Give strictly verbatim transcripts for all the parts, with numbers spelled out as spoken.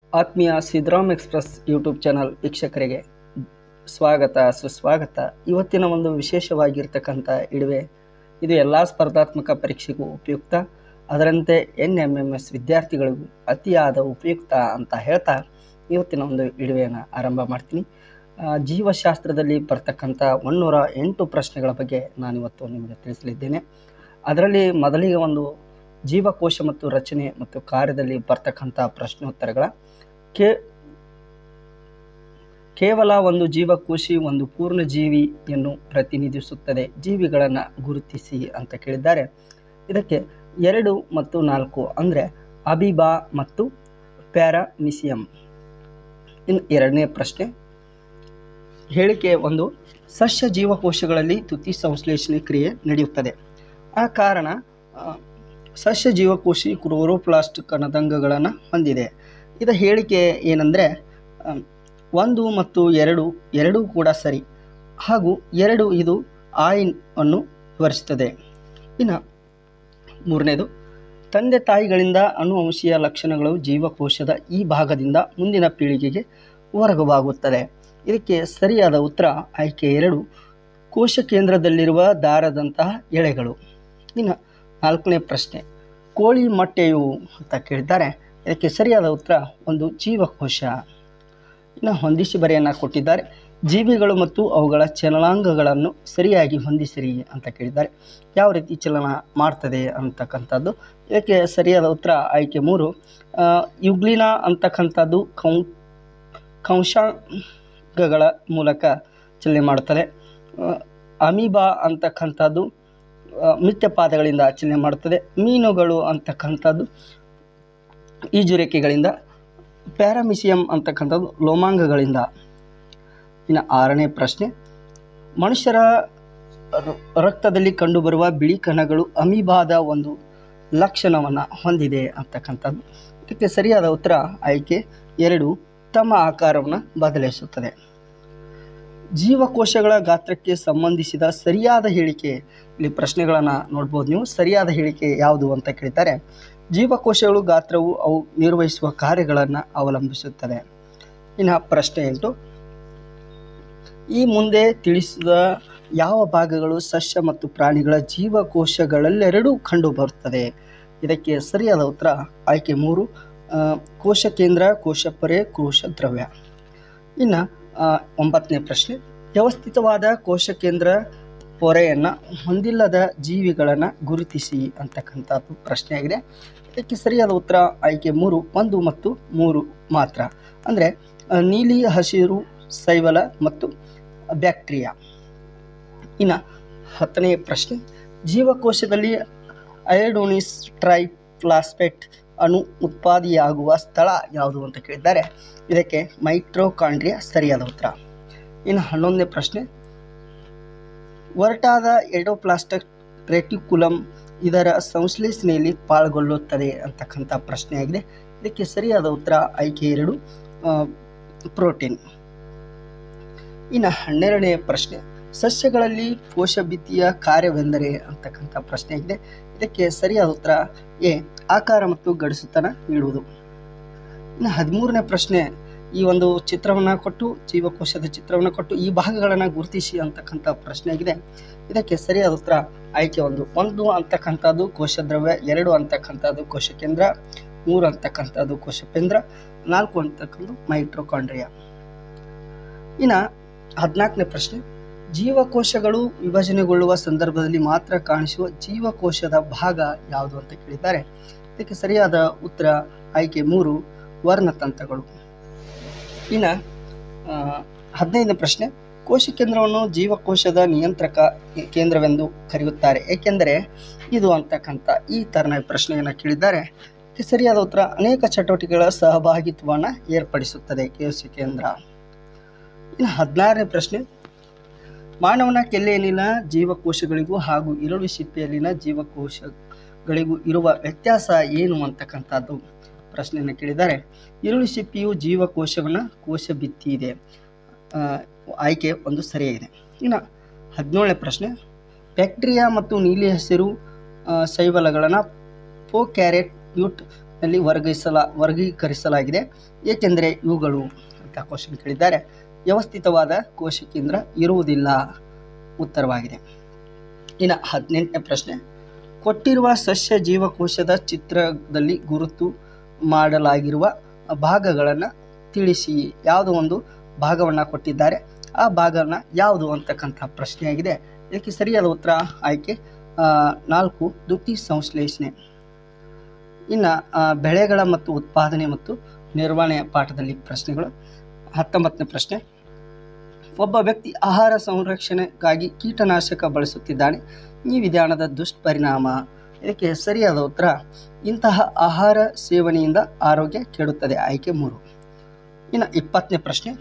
ಆತ್ಮೀಯ Sidram express YouTube channel ವೀಕ್ಷಕರಿಗೆ ಸ್ವಾಗತ ಸುಸ್ವಾಗತ. ಇವತ್ತಿನ ಒಂದು ವಿಶೇಷವಾಗಿರ್ತಕ್ಕಂಥ ಇಡುವೆ ಇದು ಎಲ್ಲ ಸ್ಪರ್ಧಾತ್ಮಕ ಪರೀಕ್ಷೆಗೂ ಉಪಯುಕ್ತ, ಅದರಂತೆ ಎನ್ ಎಮ್ ಎಮ್ ಎಸ್ ವಿದ್ಯಾರ್ಥಿಗಳಿಗೂ ಅತಿಯಾದ ಉಪಯುಕ್ತ ಅಂತ ಹೇಳ್ತಾ ಇವತ್ತಿನ ಒಂದು ಇಡುವೆಯನ್ನು ಆರಂಭ ಮಾಡ್ತೀನಿ. ಜೀವಶಾಸ್ತ್ರದಲ್ಲಿ ಬರ್ತಕ್ಕಂಥ ಒಂದೂರ ಎಂಟು ಪ್ರಶ್ನೆಗಳ ಬಗ್ಗೆ ನಾನಿವತ್ತು ನಿಮಗೆ ತಿಳಿಸಲಿದ್ದೇನೆ. ಅದರಲ್ಲಿ ಮೊದಲಿಗೆ ಒಂದು ಜೀವಕೋಶ ಮತ್ತು ರಚನೆ ಮತ್ತು ಕಾರ್ಯದಲ್ಲಿ ಬರ್ತಕ್ಕಂಥ ಪ್ರಶ್ನೋತ್ತರಗಳ ಕೇ ಕೇವಲ ಒಂದು ಜೀವಕೋಶಿ ಒಂದು ಪೂರ್ಣ ಜೀವಿಯನ್ನು ಪ್ರತಿನಿಧಿಸುತ್ತದೆ, ಜೀವಿಗಳನ್ನು ಗುರುತಿಸಿ ಅಂತ ಕೇಳಿದ್ದಾರೆ. ಇದಕ್ಕೆ ಎರಡು ಮತ್ತು ನಾಲ್ಕು ಅಂದರೆ ಅಬೀಬಾ ಮತ್ತು ಪ್ಯಾರಾಮಿಸಿಯಂ. ಇನ್ನು ಎರಡನೇ ಪ್ರಶ್ನೆ ಹೇಳಿಕೆ ಒಂದು, ಸಸ್ಯ ಜೀವಕೋಶಗಳಲ್ಲಿ ತುತಿ ಸಂಶ್ಲೇಷಣೆ ಕ್ರಿಯೆ ನಡೆಯುತ್ತದೆ. ಆ ಕಾರಣ ಸಸ್ಯ ಜೀವಕೋಶಿ ಕ್ಲೋರೋಪ್ಲಾಸ್ಟ್ ಕಣದಂಗಗಳನ್ನು ಹೊಂದಿದೆ. ಇದರ ಹೇಳಿಕೆ ಏನಂದರೆ ಒಂದು ಮತ್ತು ಎರಡು ಎರಡೂ ಕೂಡ ಸರಿ, ಹಾಗೂ ಎರಡು ಇದು ಆಯಿನ್ ಅನ್ನು ವಿವರಿಸುತ್ತದೆ. ಇನ್ನು ಮೂರನೇದು, ತಂದೆ ತಾಯಿಗಳಿಂದ ಅನುವಂಶೀಯ ಲಕ್ಷಣಗಳು ಜೀವಕೋಶದ ಈ ಭಾಗದಿಂದ ಮುಂದಿನ ಪೀಳಿಗೆಗೆ ವರ್ಗವಾಗುತ್ತದೆ. ಇದಕ್ಕೆ ಸರಿಯಾದ ಉತ್ತರ ಆಯ್ಕೆ ಎರಡು, ಕೋಶ ಕೇಂದ್ರದಲ್ಲಿರುವ ದಾರದಂತಹ ಎಳೆಗಳು. ಇನ್ನು ನಾಲ್ಕನೇ ಪ್ರಶ್ನೆ, ಕೋಳಿ ಮೊಟ್ಟೆಯು ಅಂತ ಕೇಳಿದ್ದಾರೆ. ಇದಕ್ಕೆ ಸರಿಯಾದ ಉತ್ತರ ಒಂದು ಜೀವಕೋಶ. ಇನ್ನು ಹೊಂದಿಸಿ ಬರೆಯನ್ನು ಕೊಟ್ಟಿದ್ದಾರೆ. ಜೀವಿಗಳು ಮತ್ತು ಅವುಗಳ ಚಲನಾಂಗಗಳನ್ನು ಸರಿಯಾಗಿ ಹೊಂದಿಸಿರಿ ಅಂತ ಕೇಳಿದ್ದಾರೆ. ಯಾವ ರೀತಿ ಚಲನ ಮಾಡ್ತದೆ ಅಂತಕ್ಕಂಥದ್ದು. ಇದಕ್ಕೆ ಸರಿಯಾದ ಉತ್ತರ ಆಯ್ಕೆ ಮೂರು, ಯುಗ್ಲಿನ ಅಂತಕ್ಕಂಥದ್ದು ಕೌ ಕಂಶಾಂಗಗಳ ಮೂಲಕ ಚಲನೆ ಮಾಡುತ್ತದೆ. ಅಮೀಬಾ ಅಂತಕ್ಕಂಥದ್ದು ಮಿಥ್ಯಪಾದಗಳಿಂದ ಚಲನೆ ಮಾಡುತ್ತದೆ. ಮೀನುಗಳು ಅಂತಕ್ಕಂಥದ್ದು ಈಜುರೆಕ್ಕೆಗಳಿಂದ. ಪ್ಯಾರಾಮಿಸಿಯಂ ಅಂತಕ್ಕಂಥದ್ದು ಲೋಮಾಂಗಗಳಿಂದ. ಇನ್ನು ಆರನೇ ಪ್ರಶ್ನೆ, ಮನುಷ್ಯರ ರಕ್ತದಲ್ಲಿ ಕಂಡುಬರುವ ಬಿಳಿ ಕಣಗಳು ಅಮೀಬಾದ ಒಂದು ಲಕ್ಷಣವನ್ನು ಹೊಂದಿದೆ ಅಂತಕ್ಕಂಥದ್ದು. ಇದಕ್ಕೆ ಸರಿಯಾದ ಉತ್ತರ ಆಯ್ಕೆ ಎರಡು, ತಮ್ಮ ಆಕಾರವನ್ನು ಬದಲಿಸುತ್ತದೆ. ಜೀವಕೋಶಗಳ ಗಾತ್ರಕ್ಕೆ ಸಂಬಂಧಿಸಿದ ಸರಿಯಾದ ಹೇಳಿಕೆ, ಇಲ್ಲಿ ಪ್ರಶ್ನೆಗಳನ್ನು ನೋಡ್ಬೋದು ನೀವು. ಸರಿಯಾದ ಹೇಳಿಕೆ ಯಾವುದು ಅಂತ ಕೇಳ್ತಾರೆ. ಜೀವಕೋಶಗಳು ಗಾತ್ರವು ಅವು ನಿರ್ವಹಿಸುವ ಕಾರ್ಯಗಳನ್ನು ಅವಲಂಬಿಸುತ್ತದೆ. ಇನ್ನು ಪ್ರಶ್ನೆ ಎಂಟು, ಈ ಮುಂದೆ ತಿಳಿಸಿದ ಯಾವ ಭಾಗಗಳು ಸಸ್ಯ ಮತ್ತು ಪ್ರಾಣಿಗಳ ಜೀವಕೋಶಗಳೆಲ್ಲೆರಡೂ ಕಂಡುಬರುತ್ತದೆ. ಇದಕ್ಕೆ ಸರಿಯಾದ ಉತ್ತರ ಆಯ್ಕೆ ಮೂರು, ಕೋಶ ಕೇಂದ್ರ, ಕೋಶ ಪೊರೆ, ಕೋಶ ದ್ರವ್ಯ. ಇನ್ನು ಒಂಬತ್ತನೇ ಪ್ರಶ್ನೆ, ವ್ಯವಸ್ಥಿತವಾದ ಕೋಶ ಕೇಂದ್ರ ಪೊರೆಯನ್ನು ಹೊಂದಿಲ್ಲದ ಜೀವಿಗಳನ್ನು ಗುರುತಿಸಿ ಅಂತಕ್ಕಂಥದ್ದು ಪ್ರಶ್ನೆಯಾಗಿದೆ. ಇದಕ್ಕೆ ಸರಿಯಾದ ಉತ್ತರ ಆಯ್ಕೆ ಮೂರು, ಒಂದು ಮತ್ತು ಮೂರು ಮಾತ್ರ. ಅಂದರೆ ನೀಲಿ ಹಸಿರು ಶೈವಲ ಮತ್ತು ಬ್ಯಾಕ್ಟೀರಿಯಾ. ಇನ್ನು ಹತ್ತನೇ ಪ್ರಶ್ನೆ, ಜೀವಕೋಶದಲ್ಲಿ ಅಯೋಡೋನಿಸ್ ಟ್ರೈಫಾಸ್ಫೇಟ್ ಅಣು ಉತ್ಪಾದಿಯಾಗುವ ಸ್ಥಳ ಯಾವುದು ಅಂತ ಕೇಳಿದ್ದಾರೆ. ಇದಕ್ಕೆ ಮೈಟ್ರೋಕಾಂಡ್ರಿಯಾ ಸರಿಯಾದ ಉತ್ತರ. ಇನ್ನು ಹನ್ನೊಂದನೇ ಪ್ರಶ್ನೆ, ಒರಟಾದ ಎಂಡೋಪ್ಲಾಸ್ಟಿಕ್ ರೆಟಿಕ್ಯುಲಮ್ ಇದರ ಸಂಶ್ಲೇಷಣೆಯಲ್ಲಿ ಪಾಲ್ಗೊಳ್ಳುತ್ತದೆ ಅಂತಕ್ಕಂಥ ಪ್ರಶ್ನೆಯಾಗಿದೆ. ಇದಕ್ಕೆ ಸರಿಯಾದ ಉತ್ತರ ಆಯ್ಕೆ ಎರಡು, ಪ್ರೋಟೀನ್. ಇನ್ನು ಹನ್ನೆರಡನೇ ಪ್ರಶ್ನೆ, ಸಸ್ಯಗಳಲ್ಲಿ ಕೋಶಭಿತ್ತಿಯ ಕಾರ್ಯವೆಂದರೆ ಅಂತಕ್ಕಂಥ ಪ್ರಶ್ನೆಯಾಗಿದೆ. ಇದಕ್ಕೆ ಸರಿಯಾದ ಉತ್ತರ ಎ, ಆಕಾರ ಮತ್ತು ಗಡಸುತನ ನೀಡುವುದು. ಇನ್ನು ಹದಿಮೂರನೇ ಪ್ರಶ್ನೆ, ಈ ಒಂದು ಚಿತ್ರವನ್ನು ಕೊಟ್ಟು ಜೀವಕೋಶದ ಚಿತ್ರವನ್ನು ಕೊಟ್ಟು ಈ ಭಾಗಗಳನ್ನು ಗುರುತಿಸಿ ಅಂತಕ್ಕಂಥ ಪ್ರಶ್ನೆಯಾಗಿದೆ. ಇದಕ್ಕೆ ಸರಿಯಾದ ಉತ್ತರ ಆಯ್ಕೆ ಒಂದು, ಒಂದು ಅಂತಕ್ಕಂಥದ್ದು ಕೋಶದ್ರವ್ಯ, ಎರಡು ಅಂತಕ್ಕಂಥದ್ದು ಕೋಶ ಕೇಂದ್ರ, ಮೂರು ಅಂತಕ್ಕಂಥದ್ದು ಕೋಶಪೇಂದ್ರ, ನಾಲ್ಕು ಅಂತಕ್ಕಂಥದ್ದು ಮೈಟ್ರೋಕಾಂಡ್ರಿಯಾ. ಇನ್ನು ಹದಿನಾಲ್ಕನೇ ಪ್ರಶ್ನೆ, ಜೀವಕೋಶಗಳು ವಿಭಜನೆಗೊಳ್ಳುವ ಸಂದರ್ಭದಲ್ಲಿ ಮಾತ್ರ ಕಾಣಿಸುವ ಜೀವಕೋಶದ ಭಾಗ ಯಾವುದು ಅಂತ ಕೇಳಿದ್ದಾರೆ. ಇದಕ್ಕೆ ಸರಿಯಾದ ಉತ್ತರ ಆಯ್ಕೆ ಮೂರು, ವರ್ಣತಂತುಗಳು. ಇನ್ನು ಹದಿನೈದನೇ ಪ್ರಶ್ನೆ, ಕೋಶ ಕೇಂದ್ರವನ್ನು ಜೀವಕೋಶದ ನಿಯಂತ್ರಕ ಕೇಂದ್ರವೆಂದು ಕರೆಯುತ್ತಾರೆ, ಏಕೆಂದರೆ ಇದು ಅಂತಕ್ಕಂಥ ಈ ಥರನ ಪ್ರಶ್ನೆಯನ್ನು ಕೇಳಿದ್ದಾರೆ. ಇದಕ್ಕೆ ಸರಿಯಾದ ಉತ್ತರ ಅನೇಕ ಚಟುವಟಿಕೆಗಳ ಸಹಭಾಗಿತ್ವವನ್ನು ಏರ್ಪಡಿಸುತ್ತದೆ ಕೋಶ ಕೇಂದ್ರ. ಇನ್ನು ಹದಿನಾರನೇ ಪ್ರಶ್ನೆ, ಮಾನವನ ಕೆಲ್ಲೆಯಲ್ಲಿನ ಜೀವಕೋಶಗಳಿಗೂ ಹಾಗೂ ಈರುಳ್ಳಿ ಸಿಪ್ಪೆಯಲ್ಲಿನ ಜೀವಕೋಶಗಳಿಗೂ ಇರುವ ವ್ಯತ್ಯಾಸ ಏನು ಅಂತಕ್ಕಂಥದ್ದು ಪ್ರಶ್ನೆಯನ್ನು ಕೇಳಿದ್ದಾರೆ. ಈರುಳ್ಳಿ ಸಿಪ್ಪೆಯು ಜೀವಕೋಶವನ್ನು ಕೋಶ ಭಿತ್ತಿ ಇದೆ, ಆಯ್ಕೆ ಒಂದು ಸರಿಯಾಗಿದೆ. ಇನ್ನು ಹದಿನೇಳನೇ ಪ್ರಶ್ನೆ, ಬ್ಯಾಕ್ಟೀರಿಯಾ ಮತ್ತು ನೀಲಿ ಹಸಿರು ಶೈವಲಗಳನ್ನು ಪ್ರೊಕ್ಯಾರಿಯೋಟ್ ನಲ್ಲಿ ವರ್ಗಿಸಲ ವರ್ಗೀಕರಿಸಲಾಗಿದೆ ಏಕೆಂದರೆ ಇವುಗಳು ಅಂತ ಕ್ವಶನ್ ಕೇಳಿದ್ದಾರೆ ವ್ಯವಸ್ಥಿತವಾದ ಕೋಶ ಕೇಂದ್ರ ಇರುವುದಿಲ್ಲ ಉತ್ತರವಾಗಿದೆ. ಇನ್ನು ಹದಿನೆಂಟನೇ ಪ್ರಶ್ನೆ, ಕೊಟ್ಟಿರುವ ಸಸ್ಯ ಜೀವಕೋಶದ ಚಿತ್ರದಲ್ಲಿ ಗುರುತು ಮಾಡಲಾಗಿರುವ ಭಾಗಗಳನ್ನು ತಿಳಿಸಿ. ಯಾವುದೋ ಒಂದು ಭಾಗವನ್ನು ಕೊಟ್ಟಿದ್ದಾರೆ, ಆ ಭಾಗನ ಯಾವುದು ಅಂತಕ್ಕಂಥ ಪ್ರಶ್ನೆಯಾಗಿದೆ. ಇದಕ್ಕೆ ಸರಿಯಾದ ಉತ್ತರ ಆಯ್ಕೆ ನಾಲ್ಕು ದ್ಯುತಿ ಸಂಶ್ಲೇಷಣೆ. ಇನ್ನು ಬೆಳೆಗಳ ಮತ್ತು ಉತ್ಪಾದನೆ ಮತ್ತು ನಿರ್ವಹಣೆ ಪಾಠದಲ್ಲಿ ಪ್ರಶ್ನೆಗಳು. ಹತ್ತೊಂಬತ್ತನೇ ಪ್ರಶ್ನೆ, ಒಬ್ಬ ವ್ಯಕ್ತಿ ಆಹಾರ ಸಂರಕ್ಷಣೆಗಾಗಿ ಕೀಟನಾಶಕ ಬಳಸುತ್ತಿದ್ದಾನೆ. ಈ ವಿಧಾನದ ದುಷ್ಪರಿಣಾಮ. ಇದಕ್ಕೆ ಸರಿಯಾದ ಉತ್ತರ ಇಂತಹ ಆಹಾರ ಸೇವನೆಯಿಂದ ಆರೋಗ್ಯ ಕೆಡುತ್ತದೆ. ಆಯ್ಕೆ ಮೂರು. ಇನ್ನು ಇಪ್ಪತ್ತನೇ ಪ್ರಶ್ನೆ,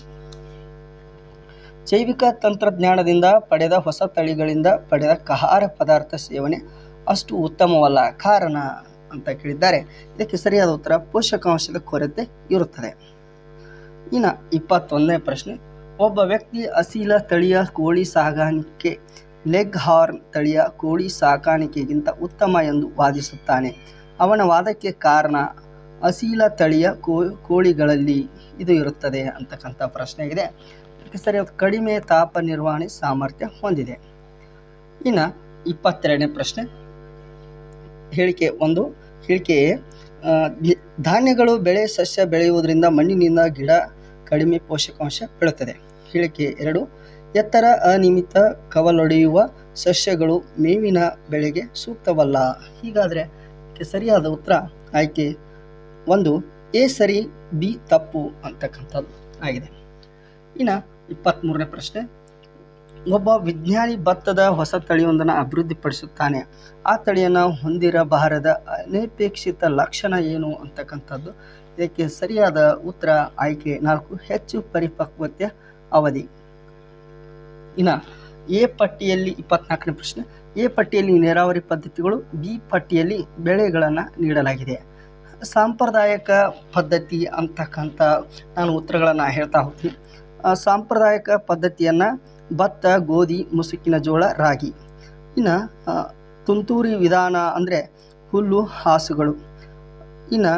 ಜೈವಿಕ ತಂತ್ರಜ್ಞಾನದಿಂದ ಪಡೆದ ಹೊಸ ತಳಿಗಳಿಂದ ಪಡೆದ ಆಹಾರ ಪದಾರ್ಥ ಸೇವನೆ ಅಷ್ಟು ಉತ್ತಮವಲ್ಲ, ಕಾರಣ ಅಂತ ಕೇಳಿದ್ದಾರೆ. ಇದಕ್ಕೆ ಸರಿಯಾದ ಉತ್ತರ ಪೋಷಕಾಂಶದ ಕೊರತೆ ಇರುತ್ತದೆ. ಇನ್ನು ಇಪ್ಪತ್ತೊಂದನೇ ಪ್ರಶ್ನೆ, ಒಬ್ಬ ವ್ಯಕ್ತಿ ಅಸೀಲ ತಳಿಯ ಕೋಳಿ ಸಾಕಾಣಿಕೆ ಲೆಗ್ ಹಾರ್ನ್ ತಳಿಯ ಕೋಳಿ ಸಾಕಾಣಿಕೆಗಿಂತ ಉತ್ತಮ ಎಂದು ವಾದಿಸುತ್ತಾನೆ. ಅವನ ವಾದಕ್ಕೆ ಕಾರಣ ಅಸೀಲ ತಳಿಯ ಕೋ ಕೋಳಿಗಳಲ್ಲಿ ಇದು ಇರುತ್ತದೆ ಅಂತಕ್ಕಂಥ ಪ್ರಶ್ನೆಯಾಗಿದೆ. ಇದಕ್ಕೆ ಸರಿಯಾದ ಕಡಿಮೆ ತಾಪ ನಿರ್ವಹಣೆ ಸಾಮರ್ಥ್ಯ ಹೊಂದಿದೆ. ಇನ್ನು ಇಪ್ಪತ್ತೆರಡನೇ ಪ್ರಶ್ನೆ, ಹೇಳಿಕೆ ಒಂದು. ಹೇಳಿಕೆ ಧಾನ್ಯಗಳು ಬೆಳೆ ಸಸ್ಯ ಬೆಳೆಯುವುದರಿಂದ ಮಣ್ಣಿನಿಂದ ಗಿಡ ಕಡಿಮೆ ಪೋಷಕಾಂಶ ಬೀಳುತ್ತದೆ. ಹೇಳಿಕೆ ಎರಡು, ಎತ್ತರ ಅನಿಯಮಿತ ಕವಲೊಡೆಯುವ ಸಸ್ಯಗಳು ಮೇವಿನ ಬೆಳೆಗೆ ಸೂಕ್ತವಲ್ಲ. ಹೀಗಾದರೆ ಸರಿಯಾದ ಉತ್ತರ ಆಯ್ಕೆ ಒಂದು ಎ ಸರಿ, ಬಿ ತಪ್ಪು ಅಂತಕ್ಕಂಥದ್ದು ಆಗಿದೆ. ಇನ್ನು ಇಪ್ಪತ್ತ್ಮೂರನೇ ಪ್ರಶ್ನೆ, ಒಬ್ಬ ವಿಜ್ಞಾನಿ ಭತ್ತದ ಹೊಸ ತಳಿಯೊಂದನ್ನು ಅಭಿವೃದ್ಧಿಪಡಿಸುತ್ತಾನೆ. ಆ ತಳಿಯನ್ನು ಹೊಂದಿರಬಾರದ ಅನಪೇಕ್ಷಿತ ಲಕ್ಷಣ ಏನು ಅಂತಕ್ಕಂಥದ್ದು. ಇದಕ್ಕೆ ಸರಿಯಾದ ಉತ್ತರ ಆಯ್ಕೆ ನಾಲ್ಕು ಹೆಚ್ಚು ಪರಿಪಕ್ವತೆ ಅವಧಿ. ಇನ್ನು ಎ ಪಟ್ಟಿಯಲ್ಲಿ ಇಪ್ಪತ್ನಾಲ್ಕನೇ ಪ್ರಶ್ನೆ, ಎ ಪಟ್ಟಿಯಲ್ಲಿ ನೀರಾವರಿ ಪದ್ಧತಿಗಳು, ಬಿ ಪಟ್ಟಿಯಲ್ಲಿ ಬೆಳೆಗಳನ್ನು ನೀಡಲಾಗಿದೆ. ಸಾಂಪ್ರದಾಯಿಕ ಪದ್ಧತಿ ಅಂತಕ್ಕಂಥ ನಾನು ಉತ್ತರಗಳನ್ನು ಹೇಳ್ತಾ ಹೋಗ್ತೀನಿ. ಸಾಂಪ್ರದಾಯಿಕ ಪದ್ಧತಿಯನ್ನು ಭತ್ತ, ಗೋಧಿ, ಮುಸುಕಿನ ಜೋಳ, ರಾಗಿ. ಇನ್ನು ತುಂತುರಿ ವಿಧಾನ ಅಂದರೆ ಹುಲ್ಲು ಹಾಸುಗಳು. ಇನ್ನು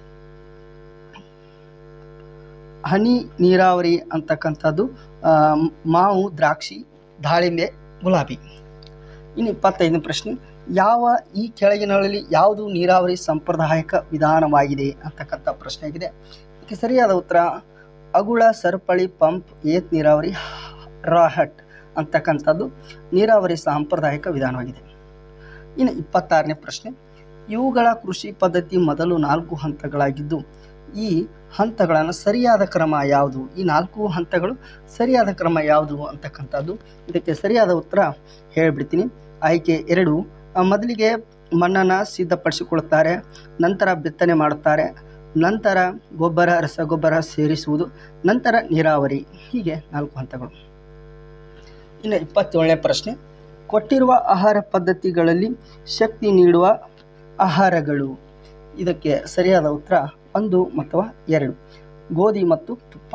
ಹನಿ ನೀರಾವರಿ ಅಂತಕ್ಕಂಥದ್ದು ಮಾವು, ದ್ರಾಕ್ಷಿ, ದಾಳಿಂಬೆ, ಗುಲಾಬಿ. ಇನ್ನು ಇಪ್ಪತ್ತೈದನೇ ಪ್ರಶ್ನೆ, ಯಾವ ಈ ಕೆಳಗಿನಲ್ಲಿ ಯಾವುದು ನೀರಾವರಿ ಸಾಂಪ್ರದಾಯಿಕ ವಿಧಾನವಾಗಿದೆ ಅಂತಕ್ಕಂಥ ಪ್ರಶ್ನೆ ಆಗಿದೆ. ಇದಕ್ಕೆ ಸರಿಯಾದ ಉತ್ತರ ಅಗುಳ ಸರಪಳಿ ಪಂಪ್ ಏತ್ ನೀರಾವರಿ ರಾಹಟ್ ಅಂತಕ್ಕಂಥದ್ದು ನೀರಾವರಿ ಸಾಂಪ್ರದಾಯಿಕ ವಿಧಾನವಾಗಿದೆ. ಇನ್ನು ಇಪ್ಪತ್ತಾರನೇ ಪ್ರಶ್ನೆ, ಇವುಗಳ ಕೃಷಿ ಪದ್ಧತಿ ಮೊದಲು ನಾಲ್ಕು ಹಂತಗಳಾಗಿದ್ದು ಈ ಹಂತಗಳನ್ನು ಸರಿಯಾದ ಕ್ರಮ ಯಾವುದು? ಈ ನಾಲ್ಕು ಹಂತಗಳು ಸರಿಯಾದ ಕ್ರಮ ಯಾವುದು ಅಂತಕ್ಕಂಥದ್ದು. ಇದಕ್ಕೆ ಸರಿಯಾದ ಉತ್ತರ ಹೇಳಿಬಿಡ್ತೀನಿ. ಆಯ್ಕೆ ಎರಡು, ಮೊದಲಿಗೆ ಮಣ್ಣನ್ನು ಸಿದ್ಧಪಡಿಸಿಕೊಳ್ಳುತ್ತಾರೆ, ನಂತರ ಬಿತ್ತನೆ ಮಾಡುತ್ತಾರೆ, ನಂತರ ಗೊಬ್ಬರ ರಸಗೊಬ್ಬರ ಸೇರಿಸುವುದು, ನಂತರ ನೀರಾವರಿ. ಹೀಗೆ ನಾಲ್ಕು ಹಂತಗಳು. ಇನ್ನು ಇಪ್ಪತ್ತೇಳನೇ ಪ್ರಶ್ನೆ, ಕೊಟ್ಟಿರುವ ಆಹಾರ ಪದ್ಧತಿಗಳಲ್ಲಿ ಶಕ್ತಿ ನೀಡುವ ಆಹಾರಗಳು. ಇದಕ್ಕೆ ಸರಿಯಾದ ಉತ್ತರ ಒಂದು ಅಥವಾ ಎರಡು, ಗೋಧಿ ಮತ್ತು ತುಪ್ಪ.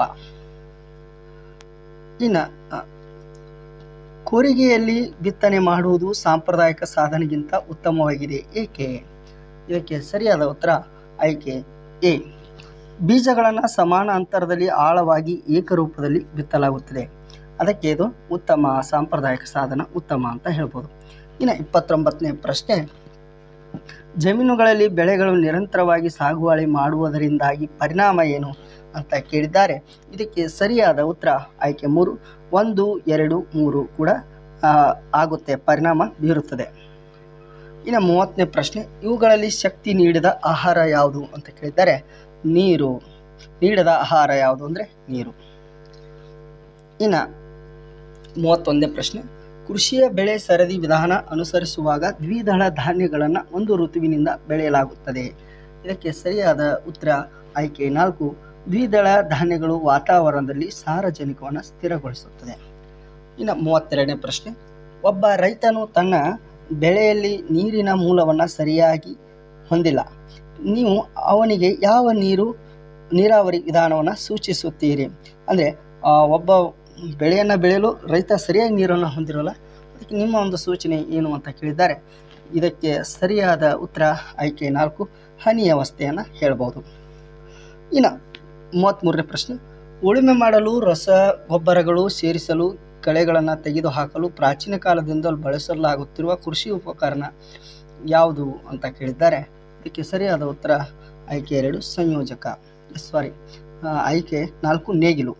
ಇನ್ನು ಕೂರಿಗೆಯಲ್ಲಿ ಬಿತ್ತನೆ ಮಾಡುವುದು ಸಾಂಪ್ರದಾಯಿಕ ಸಾಧನೆಗಿಂತ ಉತ್ತಮವಾಗಿದೆ, ಏಕೆ? ಇದಕ್ಕೆ ಸರಿಯಾದ ಉತ್ತರ ಆಯ್ಕೆ ಎ, ಬೀಜಗಳನ್ನು ಸಮಾನ ಅಂತರದಲ್ಲಿ ಆಳವಾಗಿ ಏಕರೂಪದಲ್ಲಿ ಬಿತ್ತಲಾಗುತ್ತದೆ, ಅದಕ್ಕೆ ಇದು ಉತ್ತಮ ಸಾಂಪ್ರದಾಯಿಕ ಸಾಧನ ಉತ್ತಮ ಅಂತ ಹೇಳ್ಬೋದು. ಇನ್ನು ಇಪ್ಪತ್ತೊಂಬತ್ತನೇ ಪ್ರಶ್ನೆ, ಜಮೀನುಗಳಲ್ಲಿ ಬೆಳೆಗಳು ನಿರಂತರವಾಗಿ ಸಾಗುವಳಿ ಮಾಡುವುದರಿಂದಾಗಿ ಪರಿಣಾಮ ಏನು ಅಂತ ಕೇಳಿದ್ದಾರೆ. ಇದಕ್ಕೆ ಸರಿಯಾದ ಉತ್ತರ ಆಯ್ಕೆ ಮೂರು, ಒಂದು ಎರಡು ಮೂರು ಕೂಡ ಆಗುತ್ತೆ, ಪರಿಣಾಮ ಬೀರುತ್ತದೆ. ಇನ್ನು ಮೂವತ್ತನೇ ಪ್ರಶ್ನೆ, ಇವುಗಳಲ್ಲಿ ಶಕ್ತಿ ನೀಡಿದ ಆಹಾರ ಯಾವುದು ಅಂತ ಕೇಳಿದ್ದಾರೆ. ನೀರು. ನೀಡಿದ ಆಹಾರ ಯಾವುದು ಅಂದರೆ ನೀರು. ಇನ್ನು ಮೂವತ್ತೊಂದನೇ ಪ್ರಶ್ನೆ, ಕೃಷಿಯ ಬೆಳೆ ಸರದಿ ವಿಧಾನ ಅನುಸರಿಸುವಾಗ ದ್ವಿದಳ ಧಾನ್ಯಗಳನ್ನು ಒಂದು ಋತುವಿನಿಂದ ಬೆಳೆಯಲಾಗುತ್ತದೆ. ಇದಕ್ಕೆ ಸರಿಯಾದ ಉತ್ತರ ಆಯ್ಕೆ ನಾಲ್ಕು, ದ್ವಿದಳ ಧಾನ್ಯಗಳು ವಾತಾವರಣದಲ್ಲಿ ಸಾರಜನಕವನ್ನು ಸ್ಥಿರಗೊಳಿಸುತ್ತದೆ. ಇನ್ನು ಮೂವತ್ತೆರಡನೇ ಪ್ರಶ್ನೆ, ಒಬ್ಬ ರೈತನು ತನ್ನ ಬೆಳೆಯಲ್ಲಿ ನೀರಿನ ಮೂಲವನ್ನು ಸರಿಯಾಗಿ ಹೊಂದಿಲ್ಲ, ನೀವು ಅವನಿಗೆ ಯಾವ ನೀರು ನೀರಾವರಿ ವಿಧಾನವನ್ನು ಸೂಚಿಸುತ್ತೀರಿ? ಅಂದರೆ ಒಬ್ಬ ಬೆಳೆಯನ್ನು ಬೆಳೆಯಲು ರೈತ ಸರಿಯಾಗಿ ನೀರನ್ನು ಹೊಂದಿರೋಲ್ಲ, ಅದಕ್ಕೆ ನಿಮ್ಮ ಒಂದು ಸೂಚನೆ ಏನು ಅಂತ ಕೇಳಿದ್ದಾರೆ. ಇದಕ್ಕೆ ಸರಿಯಾದ ಉತ್ತರ ಆಯ್ಕೆ ನಾಲ್ಕು, ಹನಿ ಅವಸ್ಥೆಯನ್ನು ಹೇಳ್ಬೋದು. ಇನ್ನು ಮೂವತ್ತ್ಮೂರನೇ ಪ್ರಶ್ನೆ, ಉಳುಮೆ ಮಾಡಲು ರಸಗೊಬ್ಬರಗಳು ಸೇರಿಸಲು ಕಳೆಗಳನ್ನು ತೆಗೆದುಹಾಕಲು ಪ್ರಾಚೀನ ಕಾಲದಿಂದಲೂ ಬಳಸಲಾಗುತ್ತಿರುವ ಕೃಷಿ ಉಪಕರಣ ಯಾವುದು ಅಂತ ಕೇಳಿದ್ದಾರೆ. ಇದಕ್ಕೆ ಸರಿಯಾದ ಉತ್ತರ ಆಯ್ಕೆ ಎರಡು ಸಂಯೋಜಕ ಸಾರಿ ಆಯ್ಕೆ ನಾಲ್ಕು ನೇಗಿಲು.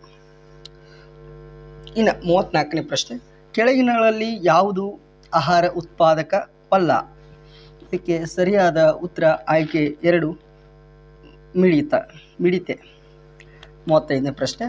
ಇನ್ನು ಮೂವತ್ತ್ನಾಲ್ಕನೇ ಪ್ರಶ್ನೆ, ಕೆಳಗಿನಗಳಲ್ಲಿ ಯಾವುದು ಆಹಾರ ಉತ್ಪಾದಕವಲ್ಲ? ಇದಕ್ಕೆ ಸರಿಯಾದ ಉತ್ತರ ಆಯ್ಕೆ ಎರಡು ಮಿಡಿತ ಮಿಡಿತೆ. ಮೂವತ್ತೈದನೇ ಪ್ರಶ್ನೆ,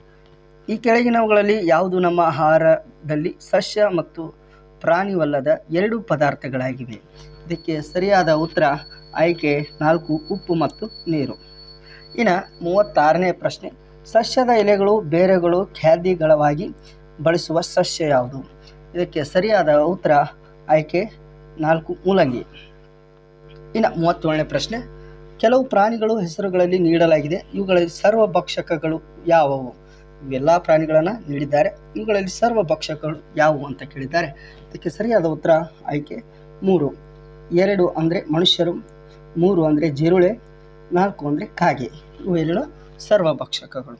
ಈ ಕೆಳಗಿನವುಗಳಲ್ಲಿ ಯಾವುದು ನಮ್ಮ ಆಹಾರದಲ್ಲಿ ಸಸ್ಯ ಮತ್ತು ಪ್ರಾಣಿವಲ್ಲದ ಎರಡು ಪದಾರ್ಥಗಳಾಗಿವೆ? ಇದಕ್ಕೆ ಸರಿಯಾದ ಉತ್ತರ ಆಯ್ಕೆ ನಾಲ್ಕು ಉಪ್ಪು ಮತ್ತು ನೀರು. ಇನ್ನು ಮೂವತ್ತಾರನೇ ಪ್ರಶ್ನೆ, ಸಸ್ಯದ ಎಲೆಗಳು ಬೇರುಗಳು ಖಾದ್ಯಗಳವಾಗಿ ಬಳಸುವ ಸಸ್ಯ ಯಾವುದು? ಇದಕ್ಕೆ ಸರಿಯಾದ ಉತ್ತರ ಆಯ್ಕೆ ನಾಲ್ಕು ಮೂಲಂಗಿ. ಇನ್ನು ಮೂವತ್ತೇಳನೇ ಪ್ರಶ್ನೆ, ಕೆಲವು ಪ್ರಾಣಿಗಳು ಹೆಸರುಗಳಲ್ಲಿ ನೀಡಲಾಗಿದೆ, ಇವುಗಳಲ್ಲಿ ಸರ್ವಭಕ್ಷಕಗಳು ಯಾವುವು? ಇವೆಲ್ಲ ಪ್ರಾಣಿಗಳನ್ನು ನೀಡಿದ್ದಾರೆ, ಇವುಗಳಲ್ಲಿ ಸರ್ವಭಕ್ಷಕಗಳು ಯಾವುವು ಅಂತ ಕೇಳಿದ್ದಾರೆ. ಇದಕ್ಕೆ ಸರಿಯಾದ ಉತ್ತರ ಆಯ್ಕೆ ಮೂರು. ಎರಡು ಅಂದರೆ ಮನುಷ್ಯರು, ಮೂರು ಅಂದರೆ ಜಿರುಳೆ, ನಾಲ್ಕು ಅಂದರೆ ಕಾಗೆ. ಇವೆರಡು ಸರ್ವಭಕ್ಷಕಗಳು.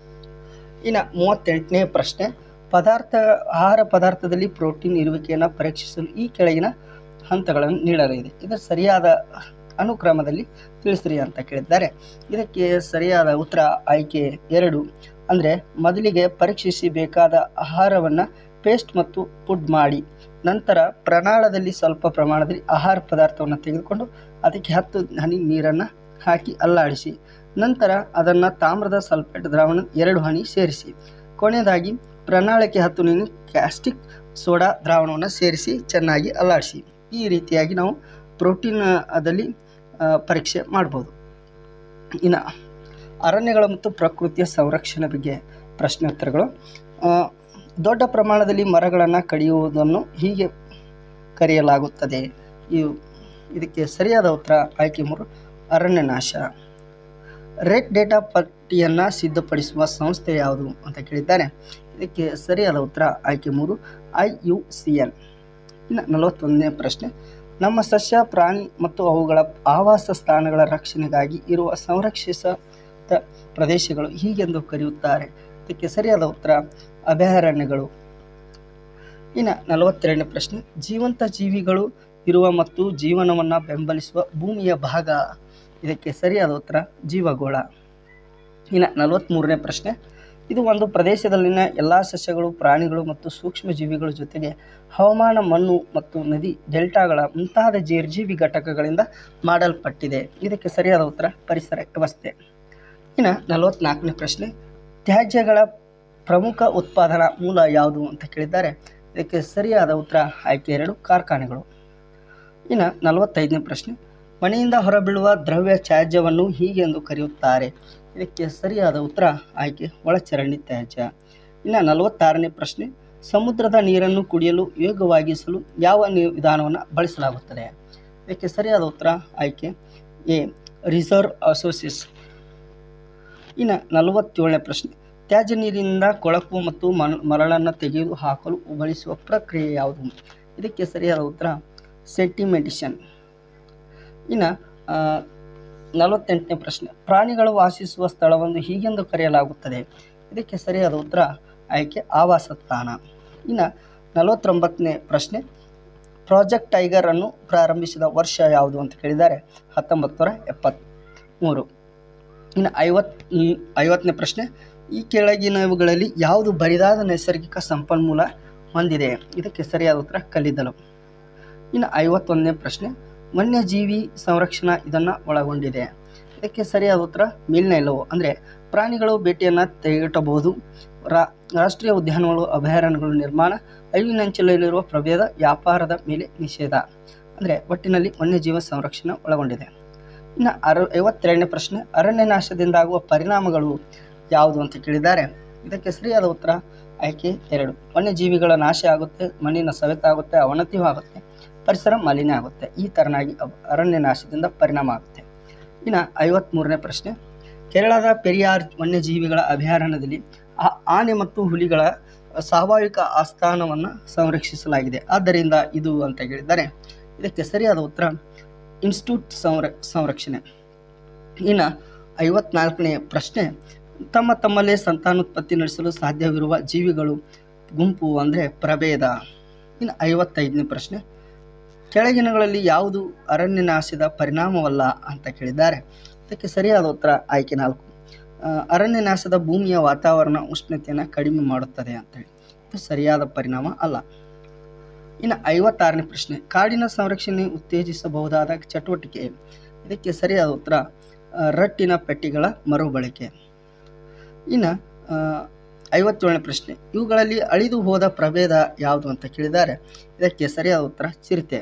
ಇನ್ನು ಮೂವತ್ತೆಂಟನೇ ಪ್ರಶ್ನೆ, ಪದಾರ್ಥ ಆಹಾರ ಪದಾರ್ಥದಲ್ಲಿ ಪ್ರೋಟೀನ್ ಇರುವಿಕೆಯನ್ನು ಪರೀಕ್ಷಿಸಲು ಈ ಕೆಳಗಿನ ಹಂತಗಳನ್ನು ನೀಡಲಾಗಿದೆ, ಇದರ ಸರಿಯಾದ ಅನುಕ್ರಮದಲ್ಲಿ ತಿಳಿಸಿರಿ ಅಂತ ಕೇಳಿದ್ದಾರೆ. ಇದಕ್ಕೆ ಸರಿಯಾದ ಉತ್ತರ ಆಯ್ಕೆ ಎರಡು. ಅಂದರೆ ಮೊದಲಿಗೆ ಪರೀಕ್ಷಿಸಿ ಬೇಕಾದ ಆಹಾರವನ್ನು ಪೇಸ್ಟ್ ಮತ್ತು ಪುಡ್ ಮಾಡಿ, ನಂತರ ಪ್ರಣಾಳದಲ್ಲಿ ಸ್ವಲ್ಪ ಪ್ರಮಾಣದಲ್ಲಿ ಆಹಾರ ಪದಾರ್ಥವನ್ನು ತೆಗೆದುಕೊಂಡು ಅದಕ್ಕೆ ಹತ್ತು ಹನಿ ನೀರನ್ನು ಹಾಕಿ ಅಲ್ಲಾಡಿಸಿ, ನಂತರ ಅದನ್ನು ತಾಮ್ರದ ಸಲ್ಫೇಟ್ ದ್ರಾವಣ ಎರಡು ಹನಿ ಸೇರಿಸಿ, ಕೊನೆಯದಾಗಿ ಪ್ರಣಾಳಕ್ಕೆ ಹತ್ತು ಹನಿ ಕ್ಯಾಸ್ಟಿಕ್ ಸೋಡಾ ದ್ರಾವಣವನ್ನು ಸೇರಿಸಿ ಚೆನ್ನಾಗಿ ಅಲ್ಲಾಡಿಸಿ. ಈ ರೀತಿಯಾಗಿ ನಾವು ಪ್ರೋಟೀನ್ ಅದಲ್ಲಿ ಪರೀಕ್ಷೆ ಮಾಡ್ಬೋದು. ಇನ್ನು ಅರಣ್ಯಗಳು ಮತ್ತು ಪ್ರಕೃತಿಯ ಸಂರಕ್ಷಣೆ ಬಗ್ಗೆ ಪ್ರಶ್ನೋತ್ತರಗಳು. ದೊಡ್ಡ ಪ್ರಮಾಣದಲ್ಲಿ ಮರಗಳನ್ನು ಕಡಿಯುವುದನ್ನು ಹೀಗೆ ಕರೆಯಲಾಗುತ್ತದೆ. ಇವು ಇದಕ್ಕೆ ಸರಿಯಾದ ಉತ್ತರ ಆಯ್ಕೆ ಮೂರು ಅರಣ್ಯನಾಶ. ರೆಡ್ ಡೇಟಾ ಪಟ್ಟಿಯನ್ನು ಸಿದ್ಧಪಡಿಸುವ ಸಂಸ್ಥೆ ಯಾವುದು ಅಂತ ಕೇಳಿದ್ದಾರೆ. ಇದಕ್ಕೆ ಸರಿಯಾದ ಉತ್ತರ ಆಯ್ಕೆ ಮೂರು ಐ ಯು ಸಿ ಎನ್. ಇನ್ನು ನಲವತ್ತೊಂದನೇ ಪ್ರಶ್ನೆ, ನಮ್ಮ ಸಸ್ಯ ಪ್ರಾಣಿ ಮತ್ತು ಅವುಗಳ ಆವಾಸ ಸ್ಥಾನಗಳ ರಕ್ಷಣೆಗಾಗಿ ಇರುವ ಸಂರಕ್ಷಿತ ಪ್ರದೇಶಗಳು ಹೀಗೆಂದು ಕರೆಯುತ್ತಾರೆ. ಇದಕ್ಕೆ ಸರಿಯಾದ ಉತ್ತರ ಅಭಯಾರಣ್ಯಗಳು. ಇನ್ನು ನಲವತ್ತೆರಡನೇ ಪ್ರಶ್ನೆ, ಜೀವಂತ ಜೀವಿಗಳು ಇರುವ ಮತ್ತು ಜೀವನವನ್ನು ಬೆಂಬಲಿಸುವ ಭೂಮಿಯ ಭಾಗ. ಇದಕ್ಕೆ ಸರಿಯಾದ ಉತ್ತರ ಜೀವಗೋಳ. ಇನ್ನು ನಲವತ್ತ್ಮೂರನೇ ಪ್ರಶ್ನೆ, ಇದು ಒಂದು ಪ್ರದೇಶದಲ್ಲಿನ ಎಲ್ಲ ಸಸ್ಯಗಳು ಪ್ರಾಣಿಗಳು ಮತ್ತು ಸೂಕ್ಷ್ಮ ಜೀವಿಗಳ ಜೊತೆಗೆ ಹವಾಮಾನ ಮಣ್ಣು ಮತ್ತು ನದಿ ಡೆಲ್ಟಾಗಳ ಮುಂತಾದ ಜೀರ್ಜೀವಿ ಘಟಕಗಳಿಂದ ಮಾಡಲ್ಪಟ್ಟಿದೆ. ಇದಕ್ಕೆ ಸರಿಯಾದ ಉತ್ತರ ಪರಿಸರ ವ್ಯವಸ್ಥೆ. ಇನ್ನು ನಲವತ್ತ್ನಾಲ್ಕನೇ ಪ್ರಶ್ನೆ, ತ್ಯಾಜ್ಯಗಳ ಪ್ರಮುಖ ಉತ್ಪಾದನಾ ಮೂಲ ಯಾವುದು ಅಂತ ಕೇಳಿದ್ದಾರೆ. ಇದಕ್ಕೆ ಸರಿಯಾದ ಉತ್ತರ ಆಯ್ಕೆ ಎರಡು ಕಾರ್ಖಾನೆಗಳು. ಇನ್ನು ನಲವತ್ತೈದನೇ ಪ್ರಶ್ನೆ, ಮನೆಯಿಂದ ಹೊರಬೀಳುವ ದ್ರವ್ಯ ತ್ಯಾಜ್ಯವನ್ನು ಹೀಗೆಂದು ಕರೆಯುತ್ತಾರೆ. ಇದಕ್ಕೆ ಸರಿಯಾದ ಉತ್ತರ ಆಯ್ಕೆ ಒಳಚರಂಡಿ ತ್ಯಾಜ್ಯ. ಇನ್ನು ನಲವತ್ತಾರನೇ ಪ್ರಶ್ನೆ, ಸಮುದ್ರದ ನೀರನ್ನು ಕುಡಿಯಲು ಯೋಗ್ಯವಾಗಿಸಲು ಯಾವ ವಿಧಾನವನ್ನು ಬಳಸಲಾಗುತ್ತದೆ? ಇದಕ್ಕೆ ಸರಿಯಾದ ಉತ್ತರ ಆಯ್ಕೆ ಎ ರಿಸರ್ವ್ ಆಸೋಸಿಸ್. ಇನ್ನು ನಲವತ್ತೇಳನೇ ಪ್ರಶ್ನೆ, ತ್ಯಾಜ್ಯ ನೀರಿನಿಂದ ಕೊಳಕು ಮತ್ತು ಮರಳನ್ನು ತೆಗೆದು ಹಾಕಲು ಬಳಸುವ ಪ್ರಕ್ರಿಯೆ ಯಾವುದು? ಇದಕ್ಕೆ ಸರಿಯಾದ ಉತ್ತರ ಸೆಡಿಮೆಂಟೇಷನ್. ಇನ್ನು ನಲವತ್ತೆಂಟನೇ ಪ್ರಶ್ನೆ, ಪ್ರಾಣಿಗಳು ವಾಸಿಸುವ ಸ್ಥಳವನ್ನು ಹೀಗೆಂದು ಕರೆಯಲಾಗುತ್ತದೆ. ಇದಕ್ಕೆ ಸರಿಯಾದ ಉತ್ತರ ಆಯ್ಕೆ ಆವಾಸ ಸ್ಥಾನ. ಇನ್ನು ನಲವತ್ತೊಂಬತ್ತನೇ ಪ್ರಶ್ನೆ, ಪ್ರಾಜೆಕ್ಟ್ ಟೈಗರ್ ಅನ್ನು ಪ್ರಾರಂಭಿಸಿದ ವರ್ಷ ಯಾವುದು ಅಂತ ಕೇಳಿದ್ದಾರೆ. ಹತ್ತೊಂಬತ್ತು ನೂರ ಎಪ್ಪತ್ತ್ಮೂರು. ಇನ್ನು ಐವತ್ ಐವತ್ತನೇ ಪ್ರಶ್ನೆ, ಈ ಕೆಳಗಿನವುಗಳಲ್ಲಿ ಯಾವುದು ಬರಿದಾದ ನೈಸರ್ಗಿಕ ಸಂಪನ್ಮೂಲ ಹೊಂದಿದೆ? ಇದಕ್ಕೆ ಸರಿಯಾದ ಉತ್ತರ ಕಲ್ಲಿದ್ದಲು. ಇನ್ನು ಐವತ್ತೊಂದನೇ ಪ್ರಶ್ನೆ, ವನ್ಯಜೀವಿ ಸಂರಕ್ಷಣಾ ಇದನ್ನು ಒಳಗೊಂಡಿದೆ. ಇದಕ್ಕೆ ಸರಿಯಾದ ಉತ್ತರ ಮೀಲ್ನೆಲವು. ಅಂದರೆ ಪ್ರಾಣಿಗಳು ಭೇಟಿಯನ್ನು ತೆಗೆಟಬಹುದು, ರಾ ರಾಷ್ಟ್ರೀಯ ಉದ್ಯಾನಗಳು ಅಭಯಾರಣ್ಯಗಳು ನಿರ್ಮಾಣ, ಅಳಿವಿನಂಚಿನಲ್ಲಿರುವ ಪ್ರಭೇದ ವ್ಯಾಪಾರದ ಮೇಲೆ ನಿಷೇಧ. ಅಂದರೆ ಒಟ್ಟಿನಲ್ಲಿ ವನ್ಯಜೀವ ಸಂರಕ್ಷಣೆ ಒಳಗೊಂಡಿದೆ. ಇನ್ನು ಅರ ಐವತ್ತೆರಡನೇ ಪ್ರಶ್ನೆ, ಅರಣ್ಯನಾಶದಿಂದಾಗುವ ಪರಿಣಾಮಗಳು ಯಾವುದು ಅಂತ ಕೇಳಿದ್ದಾರೆ. ಇದಕ್ಕೆ ಸರಿಯಾದ ಉತ್ತರ ಆಯ್ಕೆ ಎರಡು. ವನ್ಯಜೀವಿಗಳ ನಾಶ ಆಗುತ್ತೆ, ಮಣ್ಣಿನ ಸವೆತ ಆಗುತ್ತೆ, ಅವನತಿಯೂ ಆಗುತ್ತೆ, ಪರಿಸರ ಮಾಲಿನ್ಯ ಆಗುತ್ತೆ. ಈ ಥರನಾಗಿ ಅರಣ್ಯ ನಾಶದಿಂದ ಪರಿಣಾಮ ಆಗುತ್ತೆ. ಇನ್ನು ಐವತ್ತ್ಮೂರನೇ ಪ್ರಶ್ನೆ, ಕೇರಳದ ಪೆರಿಯಾರ್ ವನ್ಯಜೀವಿಗಳ ಅಭಯಾರಣ್ಯದಲ್ಲಿ ಆನೆ ಮತ್ತು ಹುಲಿಗಳ ಸ್ವಾಭಾವಿಕ ಆಸ್ಥಾನವನ್ನು ಸಂರಕ್ಷಿಸಲಾಗಿದೆ, ಆದ್ದರಿಂದ ಇದು ಅಂತ ಹೇಳಿದ್ದಾರೆ. ಇದಕ್ಕೆ ಸರಿಯಾದ ಉತ್ತರ ಇನ್ಸ್ಟಿಟ್ಯೂಟ್ ಸಂರ ಸಂರಕ್ಷಣೆ. ಇನ್ನು ಐವತ್ನಾಲ್ಕನೇ ಪ್ರಶ್ನೆ, ತಮ್ಮ ತಮ್ಮಲ್ಲೇ ಸಂತಾನೋತ್ಪತ್ತಿ ನಡೆಸಲು ಸಾಧ್ಯವಿರುವ ಜೀವಿಗಳು ಗುಂಪು ಅಂದರೆ ಪ್ರಭೇದ. ಇನ್ನು ಐವತ್ತೈದನೇ ಪ್ರಶ್ನೆ, ಕೆಳಗಿನಗಳಲ್ಲಿ ಯಾವುದು ಅರಣ್ಯನಾಶದ ಪರಿಣಾಮವಲ್ಲ ಅಂತ ಕೇಳಿದ್ದಾರೆ. ಇದಕ್ಕೆ ಸರಿಯಾದ ಉತ್ತರ ಆಯ್ಕೆ ನಾಲ್ಕು. ಅರಣ್ಯನಾಶದ ಭೂಮಿಯ ವಾತಾವರಣ ಉಷ್ಣತೆಯನ್ನು ಕಡಿಮೆ ಮಾಡುತ್ತದೆ ಅಂತೇಳಿ, ಇದು ಸರಿಯಾದ ಪರಿಣಾಮ ಅಲ್ಲ. ಇನ್ನು ಐವತ್ತಾರನೇ ಪ್ರಶ್ನೆ, ಕಾಡಿನ ಸಂರಕ್ಷಣೆ ಉತ್ತೇಜಿಸಬಹುದಾದ ಚಟುವಟಿಕೆ. ಇದಕ್ಕೆ ಸರಿಯಾದ ಉತ್ತರ ರಟ್ಟಿನ ಪೆಟ್ಟಿಗಳ ಮರುಬಳಕೆ. ಇನ್ನು ಐವತ್ತೇಳನೇ ಪ್ರಶ್ನೆ, ಇವುಗಳಲ್ಲಿ ಅಳಿದು ಹೋದ ಪ್ರಭೇದ ಯಾವುದು ಅಂತ ಕೇಳಿದ್ದಾರೆ. ಇದಕ್ಕೆ ಸರಿಯಾದ ಉತ್ತರ ಚಿರತೆ.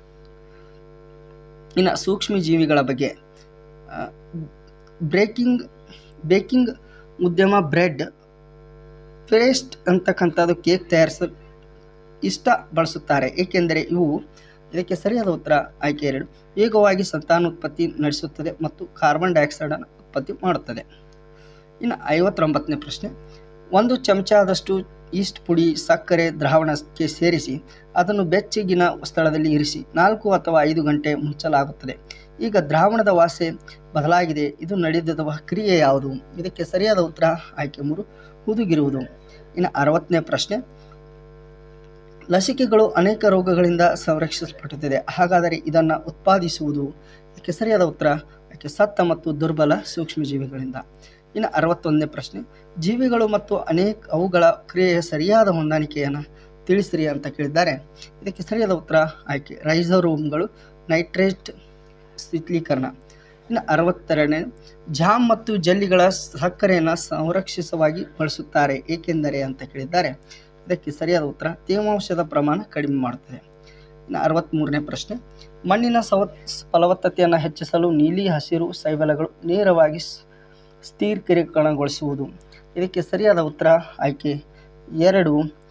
ಇನ್ನು ಸೂಕ್ಷ್ಮ ಜೀವಿಗಳ ಬಗ್ಗೆ, ಬ್ರೇಕಿಂಗ್ ಬೇಕಿಂಗ್ ಉದ್ಯಮ ಬ್ರೆಡ್ ಪೇಸ್ಟ್ ಅಂತಕ್ಕಂಥದ್ದು ಕೇಕ್ ತಯಾರಿಸಲು ಇಷ್ಟ ಬಳಸುತ್ತಾರೆ, ಏಕೆಂದರೆ ಇವು. ಇದಕ್ಕೆ ಸರಿಯಾದ ಉತ್ತರ ಆಯ್ಕೆ ಎರಡು. ವೇಗವಾಗಿ ಸಂತಾನೋತ್ಪತ್ತಿ ನಡೆಸುತ್ತದೆ ಮತ್ತು ಕಾರ್ಬನ್ ಡೈಆಕ್ಸೈಡನ್ನು ಉತ್ಪತ್ತಿ ಮಾಡುತ್ತದೆ. ಇನ್ನು ಐವತ್ತೊಂಬತ್ತನೇ ಪ್ರಶ್ನೆ, ಒಂದು ಚಮಚದಷ್ಟು ಈಸ್ಟ್ ಪುಡಿ ಸಕ್ಕರೆ ದ್ರಾವಣಕ್ಕೆ ಸೇರಿಸಿ ಅದನ್ನು ಬೆಚ್ಚಗಿನ ಸ್ಥಳದಲ್ಲಿ ಇರಿಸಿ ನಾಲ್ಕು ಅಥವಾ ಐದು ಗಂಟೆ ಮುಚ್ಚಲಾಗುತ್ತದೆ. ಈಗ ದ್ರಾವಣದ ವಾಸೆ ಬದಲಾಗಿದೆ, ಇದು ನಡೆದಿರುವ ಕ್ರಿಯೆ ಯಾವುದು? ಇದಕ್ಕೆ ಸರಿಯಾದ ಉತ್ತರ ಆಯ್ಕೆ ಮೂರು, ಹುದುಗಿರುವುದು. ಇನ್ನು ಅರವತ್ತನೇ ಪ್ರಶ್ನೆ, ಲಸಿಕೆಗಳು ಅನೇಕ ರೋಗಗಳಿಂದ ಸಂರಕ್ಷಿಸಲ್ಪಡುತ್ತದೆ, ಹಾಗಾದರೆ ಇದನ್ನು ಉತ್ಪಾದಿಸುವುದು? ಇದಕ್ಕೆ ಸರಿಯಾದ ಉತ್ತರ ಆಯ್ಕೆ ಸತ್ತ ಮತ್ತು ದುರ್ಬಲ ಸೂಕ್ಷ್ಮಜೀವಿಗಳಿಂದ. ಇನ್ನು ಅರವತ್ತೊಂದನೇ ಪ್ರಶ್ನೆ, ಜೀವಿಗಳು ಮತ್ತು ಅನೇಕ ಅವುಗಳ ಕ್ರಿಯೆಯ ಸರಿಯಾದ ಹೊಂದಾಣಿಕೆಯನ್ನು ತಿಳಿಸಿರಿ ಅಂತ ಕೇಳಿದ್ದಾರೆ. ಇದಕ್ಕೆ ಸರಿಯಾದ ಉತ್ತರ ಆಯ್ಕೆ ರೈಸೋಸೋಮ್ಗಳು ನೈಟ್ರೇಟ್ ಶೀತಲೀಕರಣ. ಇನ್ನು ಅರವತ್ತೆರಡನೇ, ಜಾಮ್ ಮತ್ತು ಜೆಲ್ಲಿಗಳ ಸಕ್ಕರೆಯನ್ನು ಸಂರಕ್ಷಿಸವಾಗಿ ಬಳಸುತ್ತಾರೆ, ಏಕೆಂದರೆ ಅಂತ ಕೇಳಿದ್ದಾರೆ. ಇದಕ್ಕೆ ಸರಿಯಾದ ಉತ್ತರ ತೇವಾಂಶದ ಪ್ರಮಾಣ ಕಡಿಮೆ ಮಾಡುತ್ತದೆ. ಇನ್ನು ಅರವತ್ತ್ಮೂರನೇ ಪ್ರಶ್ನೆ, ಮಣ್ಣಿನ ಸವ ಫಲವತ್ತತೆಯನ್ನು ಹೆಚ್ಚಿಸಲು ನೀಲಿ ಹಸಿರು ಶೈವಲಗಳು ನೇರವಾಗಿ ಸ್ಥಿರೀಕರಣಗೊಳಿಸುವುದು. ಇದಕ್ಕೆ ಸರಿಯಾದ ಉತ್ತರ ಆಯ್ಕೆ ಎರಡು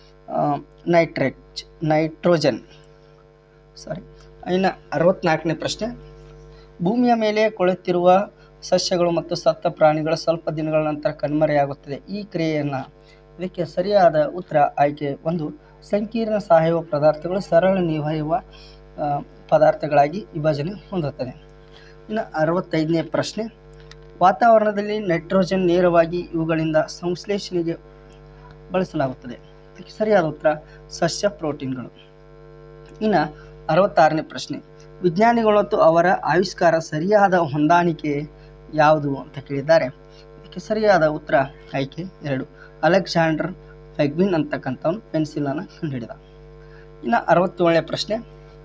ನೈಟ್ರೇಟ್ ನೈಟ್ರೋಜನ್ ಸಾರಿ. ಇನ್ನು ಅರವತ್ತ್ನಾಲ್ಕನೇ ಪ್ರಶ್ನೆ, ಭೂಮಿಯ ಮೇಲೆ ಕೊಳೆತಿರುವ ಸಸ್ಯಗಳು ಮತ್ತು ಸತ್ತ ಪ್ರಾಣಿಗಳ ಸ್ವಲ್ಪ ದಿನಗಳ ನಂತರ ಕಣ್ಮರೆಯಾಗುತ್ತದೆ, ಈ ಕ್ರಿಯೆಯನ್ನು. ಇದಕ್ಕೆ ಸರಿಯಾದ ಉತ್ತರ ಆಯ್ಕೆ ಒಂದು, ಸಂಕೀರ್ಣ ಸಾವಯವ ಪದಾರ್ಥಗಳು ಸರಳ ನಿವಯುವ ಪದಾರ್ಥಗಳಾಗಿ ವಿಭಜನೆ ಹೊಂದುತ್ತದೆ. ಇನ್ನು ಅರವತ್ತೈದನೇ ಪ್ರಶ್ನೆ, ವಾತಾವರಣದಲ್ಲಿ ನೈಟ್ರೋಜನ್ ನೇರವಾಗಿ ಇವುಗಳಿಂದ ಸಂಶ್ಲೇಷಣೆಗೆ ಬಳಸಲಾಗುತ್ತದೆ. ಇದಕ್ಕೆ ಸರಿಯಾದ ಉತ್ತರ ಸಸ್ಯ ಪ್ರೋಟೀನ್ಗಳು. ಇನ್ನು ಅರವತ್ತಾರನೇ ಪ್ರಶ್ನೆ, ವಿಜ್ಞಾನಿಗಳು ಮತ್ತು ಅವರ ಆವಿಷ್ಕಾರ ಸರಿಯಾದ ಹೊಂದಾಣಿಕೆ ಯಾವುದು ಅಂತ ಕೇಳಿದ್ದಾರೆ. ಇದಕ್ಕೆ ಸರಿಯಾದ ಉತ್ತರ ಆಯ್ಕೆ ಎರಡು, ಅಲೆಕ್ಸಾಂಡರ್ ಫ್ಲೆಗ್ಮಿನ್ ಅಂತಕ್ಕಂಥವನು ಪೆನ್ಸಿಲನ್ನು ಕಂಡುಹಿಡಿದ. ಇನ್ನು ಅರವತ್ತೇಳನೇ ಪ್ರಶ್ನೆ,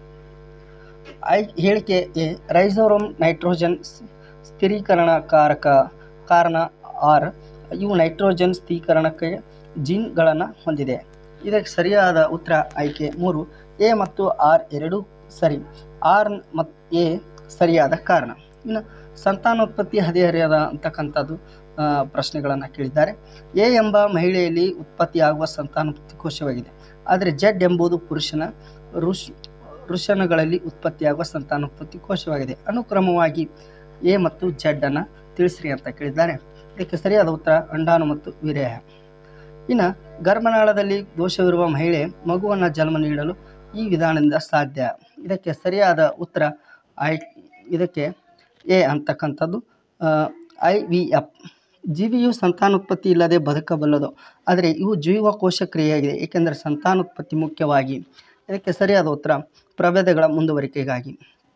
ಆಯ್ ಹೇಳಿಕೆ ಎ, ರೈಸೋಸೋಮ್ ನೈಟ್ರೋಜನ್ ಸ್ಥಿರೀಕರಣಕಾರಕ ಕಾರಣ ಆರ್, ಇವು ನೈಟ್ರೋಜನ್ ಸ್ಥಿರೀಕರಣಕ್ಕೆ ಜೀನ್ಗಳನ್ನು ಹೊಂದಿದೆ. ಇದಕ್ಕೆ ಸರಿಯಾದ ಉತ್ತರ ಆಯ್ಕೆ ಮೂರು, ಎ ಮತ್ತು ಆರ್ ಎರಡೂ ಸರಿ, ಆರ್ ಮತ್ತು ಎ ಸರಿಯಾದ ಕಾರಣ. ಇನ್ನು ಸಂತಾನೋತ್ಪತ್ತಿ ಹದಿಹರೆಯದ ಅಂತಕ್ಕಂಥದ್ದು ಪ್ರಶ್ನೆಗಳನ್ನು ಕೇಳಿದ್ದಾರೆ. ಎ ಎಂಬ ಮಹಿಳೆಯಲ್ಲಿ ಉತ್ಪತ್ತಿಯಾಗುವ ಸಂತಾನೋತ್ಪತ್ತಿ ಕೋಶವಾಗಿದೆ, ಆದರೆ ಜೆಡ್ ಎಂಬುದು ಪುರುಷನ ಋಷ್ ವೃಷಣಗಳಲ್ಲಿ ಉತ್ಪತ್ತಿಯಾಗುವ ಸಂತಾನೋತ್ಪತ್ತಿ ಕೋಶವಾಗಿದೆ. ಅನುಕ್ರಮವಾಗಿ ಎ ಮತ್ತು ಜೆಡ್ ಅನ್ನು ತಿಳಿಸ್ರಿ ಅಂತ ಕೇಳಿದ್ದಾರೆ. ಇದಕ್ಕೆ ಸರಿಯಾದ ಉತ್ತರ ಅಂಡಾಣು ಮತ್ತು ವೀರ್ಯ. ಇನ್ನು ಗರ್ಭನಾಳದಲ್ಲಿ ದೋಷವಿರುವ ಮಹಿಳೆ ಮಗುವನ್ನು ಜನ್ಮ ನೀಡಲು ಈ ವಿಧಾನದಿಂದ ಸಾಧ್ಯ. ಇದಕ್ಕೆ ಸರಿಯಾದ ಉತ್ತರ ಐ ಇದಕ್ಕೆ ಎ ಅಂತಕ್ಕಂಥದ್ದು ಐ ವಿ ಎಫ್. ಜೀವಿಯು ಸಂತಾನೋತ್ಪತ್ತಿ ಇಲ್ಲದೆ ಬದುಕಬಲ್ಲದು, ಆದರೆ ಇವು ಜೀವಕೋಶ ಕ್ರಿಯೆಯಾಗಿದೆ, ಏಕೆಂದರೆ ಸಂತಾನೋತ್ಪತ್ತಿ ಮುಖ್ಯವಾಗಿ. ಇದಕ್ಕೆ ಸರಿಯಾದ ಉತ್ತರ ಪ್ರಭೇದಗಳ ಮುಂದುವರಿಕೆಗಾಗಿ.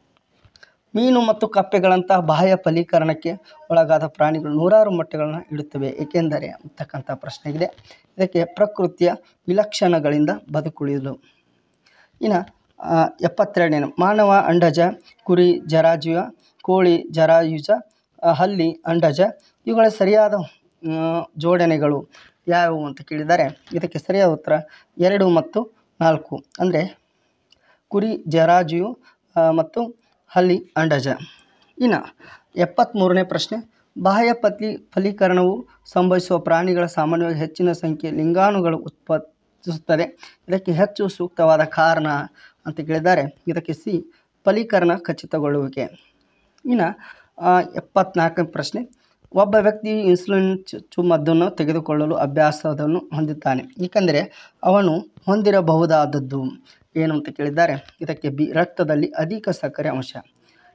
ಮೀನು ಮತ್ತು ಕಪ್ಪೆಗಳಂತಹ ಬಾಹ್ಯ ಫಲೀಕರಣಕ್ಕೆ ಒಳಗಾದ ಪ್ರಾಣಿಗಳು ನೂರಾರು ಮೊಟ್ಟೆಗಳನ್ನು ಇಡುತ್ತವೆ, ಏಕೆಂದರೆ ಅಂತಕ್ಕಂಥ ಪ್ರಶ್ನೆಗಿದೆ. ಇದಕ್ಕೆ ಪ್ರಕೃತಿಯ ವಿಲಕ್ಷಣಗಳಿಂದ ಬದುಕುಳಿಯಲು. ಇನ್ನು ಎಪ್ಪತ್ತೆರಡನೇ, ಮಾನವ ಅಂಡಜ, ಕುರಿ ಜರಾಯುಜ, ಕೋಳಿ ಜರಾಯುಜ, ಹಲ್ಲಿ ಅಂಡಜ, ಇವುಗಳ ಸರಿಯಾದ ಜೋಡಣೆಗಳು ಯಾವುವು ಅಂತ ಕೇಳಿದ್ದಾರೆ. ಇದಕ್ಕೆ ಸರಿಯಾದ ಉತ್ತರ ಎರಡು ಮತ್ತು ನಾಲ್ಕು, ಅಂದರೆ ಕುರಿ ಜರಾಜು ಮತ್ತು ಹಲ್ಲಿ ಅಂಡಜ. ಇನ್ನು ಎಪ್ಪತ್ತ್ಮೂರನೇ ಪ್ರಶ್ನೆ, ಬಾಹ್ಯ ಫಲಿ ಫಲೀಕರಣವು ಸಂಭವಿಸುವ ಪ್ರಾಣಿಗಳ ಸಾಮಾನ್ಯವಾಗಿ ಹೆಚ್ಚಿನ ಸಂಖ್ಯೆಯ ಲಿಂಗಾಣುಗಳು ಉತ್ಪಾದಿಸುತ್ತದೆ. ಇದಕ್ಕೆ ಹೆಚ್ಚು ಸೂಕ್ತವಾದ ಕಾರಣ ಅಂತ ಕೇಳಿದ್ದಾರೆ. ಇದಕ್ಕೆ ಸಿ ಫಲೀಕರಣ ಖಚಿತಗೊಳ್ಳುವಿಕೆ. ಇನ್ನು ಎಪ್ಪತ್ನಾಲ್ಕನೇ ಪ್ರಶ್ನೆ, ಒಬ್ಬ ವ್ಯಕ್ತಿಯು ಇನ್ಸುಲಿನ್ ಚುಚ್ಚುಮದ್ದನ್ನು ತೆಗೆದುಕೊಳ್ಳಲು ಅಭ್ಯಾಸವನ್ನು ಹೊಂದುತ್ತಾನೆ, ಏಕೆಂದರೆ ಅವನು ಹೊಂದಿರಬಹುದಾದದ್ದು ಏನು ಅಂತ ಕೇಳಿದ್ದಾರೆ. ಇದಕ್ಕೆ ಬಿ ರಕ್ತದಲ್ಲಿ ಅಧಿಕ ಸಕ್ಕರೆ ಅಂಶ.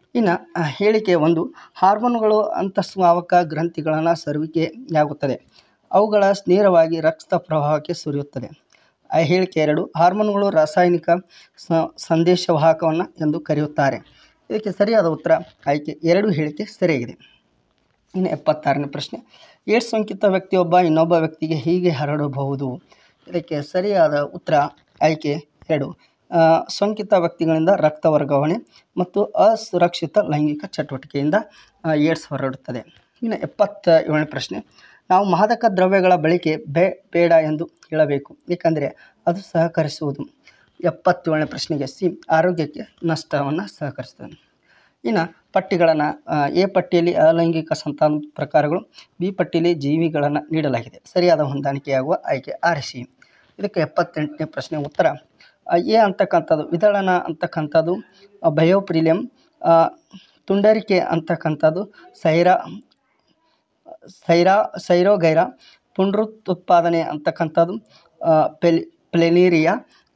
ಇನ್ನು ಆ, ಹೇಳಿಕೆ ಒಂದು, ಹಾರ್ಮೋನುಗಳು ಅಂತಸ್ರಾವಕ ಗ್ರಂಥಿಗಳನ್ನು ಸ್ರವಿಕೆಯಾಗುತ್ತದೆ, ಅವುಗಳ ನೇರವಾಗಿ ರಕ್ತ ಪ್ರವಾಹಕ್ಕೆ ಸುರಿಯುತ್ತದೆ. ಆ, ಹೇಳಿಕೆ ಎರಡು, ಹಾರ್ಮೋನುಗಳು ರಾಸಾಯನಿಕ ಸ ಸಂದೇಶವಾಹಕವನ್ನು ಎಂದು ಕರೆಯುತ್ತಾರೆ. ಇದಕ್ಕೆ ಸರಿಯಾದ ಉತ್ತರ ಆಯ್ಕೆ ಎರಡು ಹೇಳಿಕೆ ಸರಿಯಾಗಿದೆ. ಇನ್ನು ಎಪ್ಪತ್ತಾರನೇ ಪ್ರಶ್ನೆ, ಏಡ್ಸ್ ಸೋಂಕಿತ ವ್ಯಕ್ತಿಯೊಬ್ಬ ಇನ್ನೊಬ್ಬ ವ್ಯಕ್ತಿಗೆ ಹೀಗೆ ಹರಡಬಹುದು. ಇದಕ್ಕೆ ಸರಿಯಾದ ಉತ್ತರ ಆಯ್ಕೆ ಎರಡು, ಆ, ಸೋಂಕಿತ ವ್ಯಕ್ತಿಗಳಿಂದ ರಕ್ತ ವರ್ಗಾವಣೆ ಮತ್ತು ಅಸುರಕ್ಷಿತ ಲೈಂಗಿಕ ಚಟುವಟಿಕೆಯಿಂದ ಆ, ಏಡ್ಸ್ ಹರಡುತ್ತದೆ. ಇನ್ನು ಎಪ್ಪತ್ತ ಏಳನೇ ಪ್ರಶ್ನೆ, ನಾವು ಮಾದಕ ದ್ರವ್ಯಗಳ ಬಳಕೆ ಬೇ ಬೇಡ ಎಂದು ಹೇಳಬೇಕು, ಏಕೆಂದರೆ ಅದು ಸಹಕರಿಸುವುದು. ಎಪ್ಪತ್ತೇಳನೇ ಪ್ರಶ್ನೆಗೆ ಸಿ, ಆರೋಗ್ಯಕ್ಕೆ ನಷ್ಟವನ್ನು ಸಹಕರಿಸುತ್ತದೆ. ಇನ್ನು ಪಟ್ಟಿಗಳನ್ನು ಎ ಪಟ್ಟಿಯಲ್ಲಿ ಅಲೈಂಗಿಕ ಸಂತಾನ ಪ್ರಕಾರಗಳು, ಬಿ ಪಟ್ಟಿಯಲ್ಲಿ ಜೀವಿಗಳನ್ನು ನೀಡಲಾಗಿದೆ. ಸರಿಯಾದ ಹೊಂದಾಣಿಕೆಯಾಗುವ ಆಯ್ಕೆ ಆರಿಸಿ. ಇದಕ್ಕೆ ಎಪ್ಪತ್ತೆಂಟನೇ ಪ್ರಶ್ನೆ ಉತ್ತರ ಎ ಅಂತಕ್ಕಂಥದ್ದು ವಿದಳನ ಅಂತಕ್ಕಂಥದ್ದು ಬಯೋಪ್ರಿಲಿಯಂ, ತುಂಡರಿಕೆ ಅಂತಕ್ಕಂಥದ್ದು ಸೈರಾ ಸೈರಾ ಸೈರೋಗೈರಾ, ಪುನರುತ್ಪಾದನೆ ಅಂತಕ್ಕಂಥದ್ದು ಪೆಲಿ ಪ್ಲೆನೀರಿಯಾ,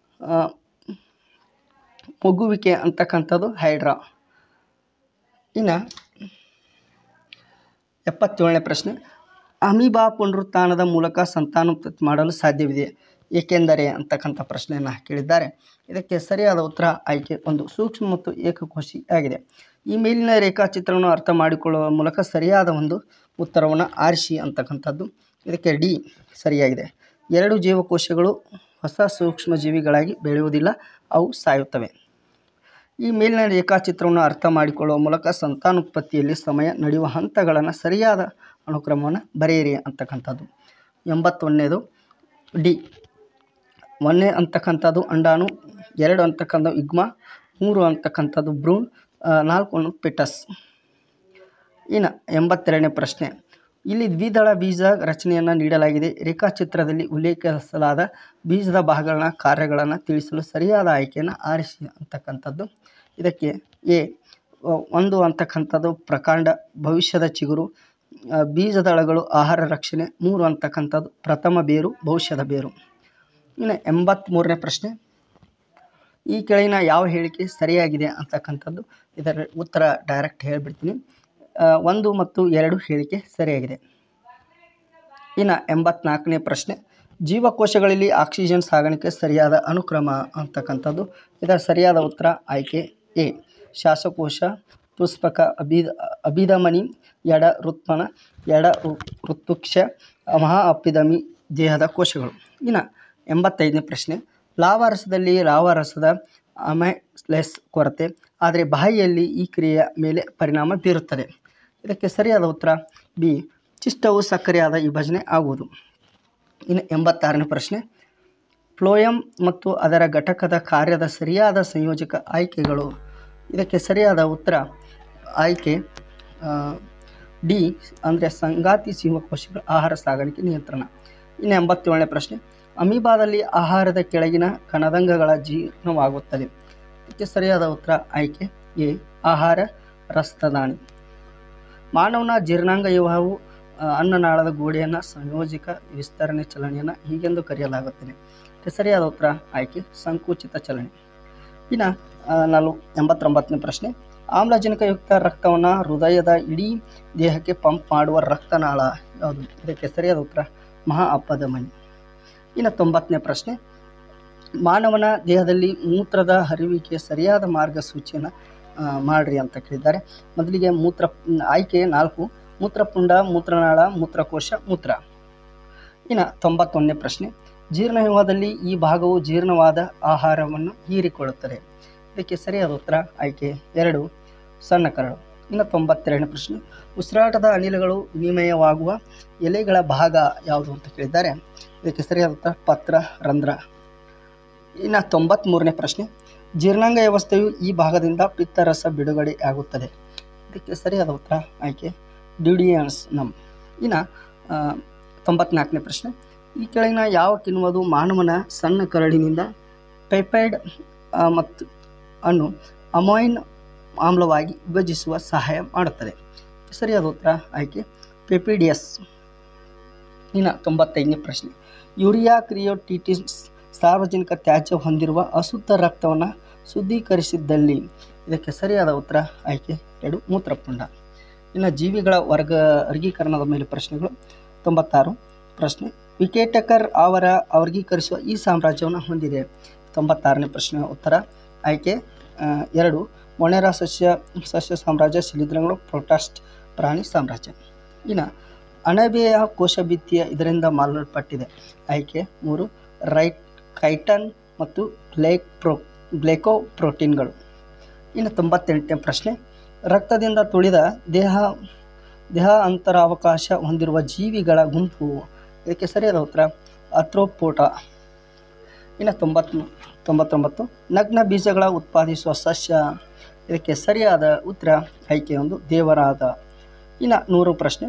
ಮೊಗ್ಗುವಿಕೆ ಅಂತಕ್ಕಂಥದ್ದು ಹೈಡ್ರಾ. ಇನ್ನು ಎಪ್ಪತ್ತೇಳನೇ ಪ್ರಶ್ನೆ, ಅಮೀಬಾ ಪುನರುತ್ಥಾನದ ಮೂಲಕ ಸಂತಾನೋತ್ಪತ್ತಿ ಮಾಡಲು ಸಾಧ್ಯವಿದೆ, ಏಕೆಂದರೆ ಅಂತಕ್ಕಂಥ ಪ್ರಶ್ನೆಯನ್ನು ಕೇಳಿದ್ದಾರೆ. ಇದಕ್ಕೆ ಸರಿಯಾದ ಉತ್ತರ ಆಯ್ಕೆ ಒಂದು, ಸೂಕ್ಷ್ಮ ಮತ್ತು ಏಕಕೋಶಿ ಆಗಿದೆ. ಈ ಮೇಲಿನ ರೇಖಾಚಿತ್ರವನ್ನು ಅರ್ಥ ಮಾಡಿಕೊಳ್ಳುವ ಮೂಲಕ ಸರಿಯಾದ ಒಂದು ಉತ್ತರವನ್ನು ಆರಿಸಿ ಅಂತಕ್ಕಂಥದ್ದು. ಇದಕ್ಕೆ ಡಿ ಸರಿಯಾಗಿದೆ. ಎರಡು ಜೀವಕೋಶಗಳು ಹೊಸ ಸೂಕ್ಷ್ಮ ಜೀವಿಗಳಾಗಿ ಬೆಳೆಯುವುದಿಲ್ಲ, ಅವು ಸಾಯುತ್ತವೆ. ಈ ಮೇಲಿನ ರೇಖಾಚಿತ್ರವನ್ನು ಅರ್ಥ ಮಾಡಿಕೊಳ್ಳುವ ಮೂಲಕ ಸಂತಾನೋತ್ಪತ್ತಿಯಲ್ಲಿ ಸಮಯ ನಡೆಯುವ ಹಂತಗಳನ್ನು ಸರಿಯಾದ ಅನುಕ್ರಮವನ್ನು ಬರೆಯಿರಿ ಅಂತಕ್ಕಂಥದ್ದು. ಎಂಬತ್ತೊಂದನೇದು ಡಿ, ಒಂದನೇ ಅಂತಕ್ಕಂಥದ್ದು ಅಂಡಾಣು, ಎರಡು ಅಂತಕ್ಕಂಥದ್ದು ಇಗ್ಮ, ಮೂರು ಅಂತಕ್ಕಂಥದ್ದು ಭ್ರೂಣ, ನಾಲ್ಕು ಪೆಟಸ್. ಇನ್ನು ಎಂಬತ್ತೆರಡನೇ ಪ್ರಶ್ನೆ, ಇಲ್ಲಿ ದ್ವಿದಳ ಬೀಜ ರಚನೆಯನ್ನು ನೀಡಲಾಗಿದೆ. ರೇಖಾಚಿತ್ರದಲ್ಲಿ ಉಲ್ಲೇಖಿಸಲಾದ ಬೀಜದ ಭಾಗಗಳ ಕಾರ್ಯಗಳನ್ನು ತಿಳಿಸಲು ಸರಿಯಾದ ಆಯ್ಕೆಯನ್ನು ಆರಿಸಿ ಅಂತಕ್ಕಂಥದ್ದು. ಇದಕ್ಕೆ ಎ ಒಂದು ಅಂತಕ್ಕಂಥದ್ದು ಪ್ರಕಾಂಡ, ಭವಿಷ್ಯದ ಚಿಗುರು, ಬೀಜದಳಗಳು ಆಹಾರ ರಕ್ಷಣೆ, ಮೂರು ಅಂತಕ್ಕಂಥದ್ದು ಪ್ರಥಮ ಬೇರು, ಭವಿಷ್ಯದ ಬೇರು. ಇನ್ನು ಎಂಬತ್ತ್ಮೂರನೇ ಪ್ರಶ್ನೆ, ಈ ಕೆಳಗಿನ ಯಾವ ಹೇಳಿಕೆ ಸರಿಯಾಗಿದೆ ಅಂತಕ್ಕಂಥದ್ದು. ಇದರ ಉತ್ತರ ಡೈರೆಕ್ಟ್ ಹೇಳಿಬಿಡ್ತೀನಿ. ಒಂದು ಮತ್ತು ಎರಡು ಹೇಳಿಕೆ ಸರಿಯಾಗಿದೆ. ಇನ್ನು ಎಂಬತ್ನಾಲ್ಕನೇ ಪ್ರಶ್ನೆ, ಜೀವಕೋಶಗಳಲ್ಲಿ ಆಕ್ಸಿಜನ್ ಸಾಗಾಣಿಕೆ ಸರಿಯಾದ ಅನುಕ್ರಮ ಅಂತಕ್ಕಂಥದ್ದು. ಇದರ ಸರಿಯಾದ ಉತ್ತರ ಆಯ್ಕೆ ಎ, ಶ್ವಾಸಕೋಶ, ಪುಷ್ಪಕ, ಅಭಿದ ಅಭಿಧಮನಿ, ಎಡ ಋತ್ಪನ, ಎಡ ಋತುಕ್ಷ, ಮಹಾ ಅಪಿಧಮಿ ದೇಹದ ಕೋಶಗಳು. ಇನ್ನು ಎಂಬತ್ತೈದನೇ ಪ್ರಶ್ನೆ, ಲಾವಾರಸದಲ್ಲಿ ಲಾವಾರಸದ ಅಮೈಲೇಸ್ ಕೊರತೆ ಆದರೆ ಬಾಯಿಯಲ್ಲಿ ಈ ಕ್ರಿಯೆಯ ಮೇಲೆ ಪರಿಣಾಮ ಬೀರುತ್ತದೆ. ಇದಕ್ಕೆ ಸರಿಯಾದ ಉತ್ತರ ಬಿ, ಚಿಷ್ಟವು ಸಕ್ಕರೆಯಾದ ವಿಭಜನೆ ಆಗುವುದು. ಇನ್ನು ಎಂಬತ್ತಾರನೇ ಪ್ರಶ್ನೆ, ಫ್ಲೋಯಮ್ ಮತ್ತು ಅದರ ಘಟಕದ ಕಾರ್ಯದ ಸರಿಯಾದ ಸಂಯೋಜಕ ಆಯ್ಕೆಗಳು. ಇದಕ್ಕೆ ಸರಿಯಾದ ಉತ್ತರ ಆಯ್ಕೆ ಡಿ, ಅಂದರೆ ಸಂಗಾತಿ ಜೀವಕೋಶಗಳ ಆಹಾರ ಸಾಗಾಣಿಕೆ ನಿಯಂತ್ರಣ. ಇನ್ನು ಎಂಬತ್ತೇಳನೇ ಪ್ರಶ್ನೆ, ಅಮೀಬಾದಲ್ಲಿ ಆಹಾರದ ಕೆಳಗಿನ ಕಣದಂಗಗಳ ಜೀರ್ಣವಾಗುತ್ತದೆ. ಇದಕ್ಕೆ ಸರಿಯಾದ ಉತ್ತರ ಆಯ್ಕೆ ಎ, ಆಹಾರ ರಸದಾನಿ. ಮಾನವನ ಜೀರ್ಣಾಂಗ ವ್ಯೂಹವು ಅನ್ನನಾಳದ ಗೋಡೆಯನ್ನು ಸಂಯೋಜಕ ವಿಸ್ತರಣೆ ಚಲನೆಯನ್ನು ಹೀಗೆಂದು ಕರೆಯಲಾಗುತ್ತದೆ. ಇದಕ್ಕೆ ಸರಿಯಾದ ಉತ್ತರ ಆಯ್ಕೆ ಸಂಕುಚಿತ ಚಲನೆ. ಇನ್ನು ನಾಲ್ಕು ಎಂಬತ್ತೊಂಬತ್ತನೇ ಪ್ರಶ್ನೆ, ಆಮ್ಲಜನಕಯುಕ್ತ ರಕ್ತವನ್ನು ಹೃದಯದ ಇಡೀ ದೇಹಕ್ಕೆ ಪಂಪ್ ಮಾಡುವ ರಕ್ತನಾಳ ಯಾವುದು? ಇದಕ್ಕೆ ಸರಿಯಾದ ಉತ್ತರ ಮಹಾ ಅಪಧಮನಿ. ಇನ್ನು ತೊಂಬತ್ತನೇ ಪ್ರಶ್ನೆ, ಮಾನವನ ದೇಹದಲ್ಲಿ ಮೂತ್ರದ ಹರಿವಿಗೆ ಸರಿಯಾದ ಮಾರ್ಗಸೂಚಿಯನ್ನು ಮಾಡಿರಿ ಅಂತ ಕೇಳಿದ್ದಾರೆ. ಮೊದಲಿಗೆ ಮೂತ್ರ ಆಯ್ಕೆ ನಾಲ್ಕು, ಮೂತ್ರಪುಂಡ, ಮೂತ್ರನಾಳ, ಮೂತ್ರಕೋಶ, ಮೂತ್ರ. ಇನ್ನು ತೊಂಬತ್ತೊಂದನೇ ಪ್ರಶ್ನೆ, ಜೀರ್ಣವ್ಯೂಹದಲ್ಲಿ ಈ ಭಾಗವು ಜೀರ್ಣವಾದ ಆಹಾರವನ್ನು ಹೀರಿಕೊಳ್ಳುತ್ತದೆ. ಇದಕ್ಕೆ ಸರಿಯಾದ ಉತ್ತರ ಆಯ್ಕೆ ಎರಡು, ಸಣ್ಣ ಕರಳು. ಇನ್ನು ತೊಂಬತ್ತೆರಡನೇ ಪ್ರಶ್ನೆ, ಉಸಿರಾಟದ ಅನಿಲಗಳು ವಿನಿಮಯವಾಗುವ ಎಲೆಗಳ ಭಾಗ ಯಾವುದು ಅಂತ ಕೇಳಿದ್ದಾರೆ. ಇದಕ್ಕೆ ಸರಿಯಾದ ಉತ್ತರ ಪತ್ರ ರಂಧ್ರ. ಇನ್ನು ತೊಂಬತ್ತ್ಮೂರನೇ ಪ್ರಶ್ನೆ, ಜೀರ್ಣಾಂಗ ವ್ಯವಸ್ಥೆಯು ಈ ಭಾಗದಿಂದ ಪಿತ್ತರಸ ಬಿಡುಗಡೆ ಆಗುತ್ತದೆ. ಇದಕ್ಕೆ ಸರಿಯಾದ ಉತ್ತರ ಆಯ್ಕೆ ಡ್ಯೂಡಿಯನ್ಸ್ ನಮ್. ಇನ್ನು ತೊಂಬತ್ನಾಲ್ಕನೇ ಪ್ರಶ್ನೆ, ಈ ಕೆಳಗಿನ ಯಾವ ಕಿಣ್ವದು ಮಾನವನ ಸಣ್ಣ ಕರಳಿನಿಂದ ಪೆಪೈಡ್ ಮತ್ತು ಅನ್ನು ಅಮೈನ್ ಆಮ್ಲವಾಗಿ ವಿಭಜಿಸುವ ಸಹಾಯ ಮಾಡುತ್ತದೆ? ಸರಿಯಾದ ಉತ್ತರ ಆಯ್ಕೆ ಪೆಪಿಡಿಯಸ್. ಇನ್ನು ತೊಂಬತ್ತೈದನೇ ಪ್ರಶ್ನೆ, ಯೂರಿಯಾ ಕ್ರಿಯೋಟಿಟಿಸ್ ಸಾರ್ವಜನಿಕ ತ್ಯಾಜ್ಯ ಹೊಂದಿರುವ ಅಶುದ್ಧ ರಕ್ತವನ್ನು ಶುದ್ಧೀಕರಿಸಿದ್ದಲ್ಲಿ. ಇದಕ್ಕೆ ಸರಿಯಾದ ಉತ್ತರ ಆಯ್ಕೆ ಎರಡು ಮೂತ್ರಪಿಂಡ. ಇನ್ನು ಜೀವಿಗಳ ವರ್ಗ ವರ್ಗೀಕರಣದ ಮೇಲೆ ಪ್ರಶ್ನೆಗಳು. ತೊಂಬತ್ತಾರು ಪ್ರಶ್ನೆ, ವಿಕೇಟಕರ್ ಅವರ ವರ್ಗೀಕರಿಸುವ ಈ ಸಾಮ್ರಾಜ್ಯವನ್ನು ಹೊಂದಿದೆ. ತೊಂಬತ್ತಾರನೇ ಪ್ರಶ್ನೆ ಉತ್ತರ ಆಯ್ಕೆ ಎರಡು ಮೊನೆರಾ ಸಸ್ಯ ಸಸ್ಯ ಸಾಮ್ರಾಜ್ಯ, ಶಿಲೀಂಧ್ರಗಳು, ಪ್ರೊಟಾಸ್ಟ್ ಪ್ರಾಣಿ ಸಾಮ್ರಾಜ್ಯ. ಇನ್ನು ಅಣಬೆಯ ಕೋಶಭಿತ್ತಿಯ ಇದರಿಂದ ಮಾಡಲ್ಪಟ್ಟಿದೆ. ಆಯ್ಕೆ ಮೂರು ರೈಟ್ ಕೈಟನ್ ಮತ್ತು ಗ್ಲೈಕ್ ಪ್ರೋ ಗ್ಲೈಕೋ ಪ್ರೋಟೀನ್ಗಳು. ಇನ್ನು ತೊಂಬತ್ತೆಂಟನೇ ಪ್ರಶ್ನೆ, ರಕ್ತದಿಂದ ತುಳಿದ ದೇಹ ದೇಹ ಅಂತರಾವಕಾಶ ಹೊಂದಿರುವ ಜೀವಿಗಳ ಗುಂಪು. ಇದಕ್ಕೆ ಸರಿಯಾದ ಉತ್ತರ ಆರ್ಥ್ರೋಪೋಡ. ಇನ್ನು ತೊಂಬತ್ ತೊಂಬತ್ತೊಂಬತ್ತು ನಗ್ನ ಬೀಜಗಳ ಉತ್ಪಾದಿಸುವ ಸಸ್ಯ. ಇದಕ್ಕೆ ಸರಿಯಾದ ಉತ್ತರ ಆಯ್ಕೆ ಒಂದು ದೇವರಾದ. ಇನ್ನು ನೂರು ಪ್ರಶ್ನೆ,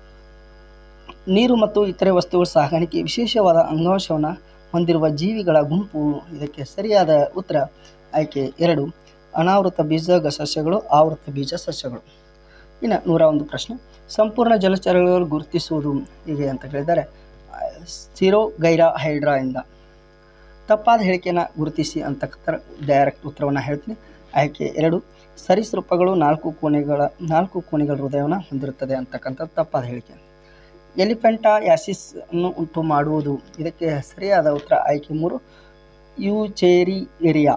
ನೀರು ಮತ್ತು ಇತರೆ ವಸ್ತುಗಳ ಸಾಗಾಣಿಕೆ ವಿಶೇಷವಾದ ಅಂಗಾಂಶವನ್ನು ಹೊಂದಿರುವ ಜೀವಿಗಳ ಗುಂಪು. ಇದಕ್ಕೆ ಸರಿಯಾದ ಉತ್ತರ ಆಯ್ಕೆ ಎರಡು ಅನಾವೃತ ಬೀಜ ಸಸ್ಯಗಳು, ಆವೃತ ಬೀಜ ಸಸ್ಯಗಳು. ಇನ್ನು ನೂರ ಒಂದು ಪ್ರಶ್ನೆ, ಸಂಪೂರ್ಣ ಜಲಚರಗಳನ್ನು ಗುರುತಿಸುವುದು ಹೀಗೆ ಅಂತ ಹೇಳಿದ್ದಾರೆ. ಸಿರೋಗೈರಾ ಹೈಡ್ರಾ ಇಂದ. ತಪ್ಪಾದ ಹೇಳಿಕೆಯನ್ನು ಗುರುತಿಸಿ ಅಂತಕ್ಕಂಥ ಡೈರೆಕ್ಟ್ ಉತ್ತರವನ್ನು ಹೇಳ್ತೀನಿ. ಆಯ್ಕೆ ಎರಡು ಸರೀಸೃಪಗಳು ನಾಲ್ಕು ಕೋಣೆಗಳ ನಾಲ್ಕು ಕೋಣೆಗಳ ಹೃದಯವನ್ನು ಹೊಂದಿರುತ್ತದೆ ಅಂತಕ್ಕಂಥ ತಪ್ಪಾದ ಹೇಳಿಕೆ. ಎಲಿಫೆಂಟಾ ಯಾಸಿಸ್ ಅನ್ನು ಉಂಟು ಮಾಡುವುದು. ಇದಕ್ಕೆ ಸರಿಯಾದ ಉತ್ತರ ಆಯ್ಕೆ ಮೂರು ಯೂಚೇರಿಯೇರಿಯಾ.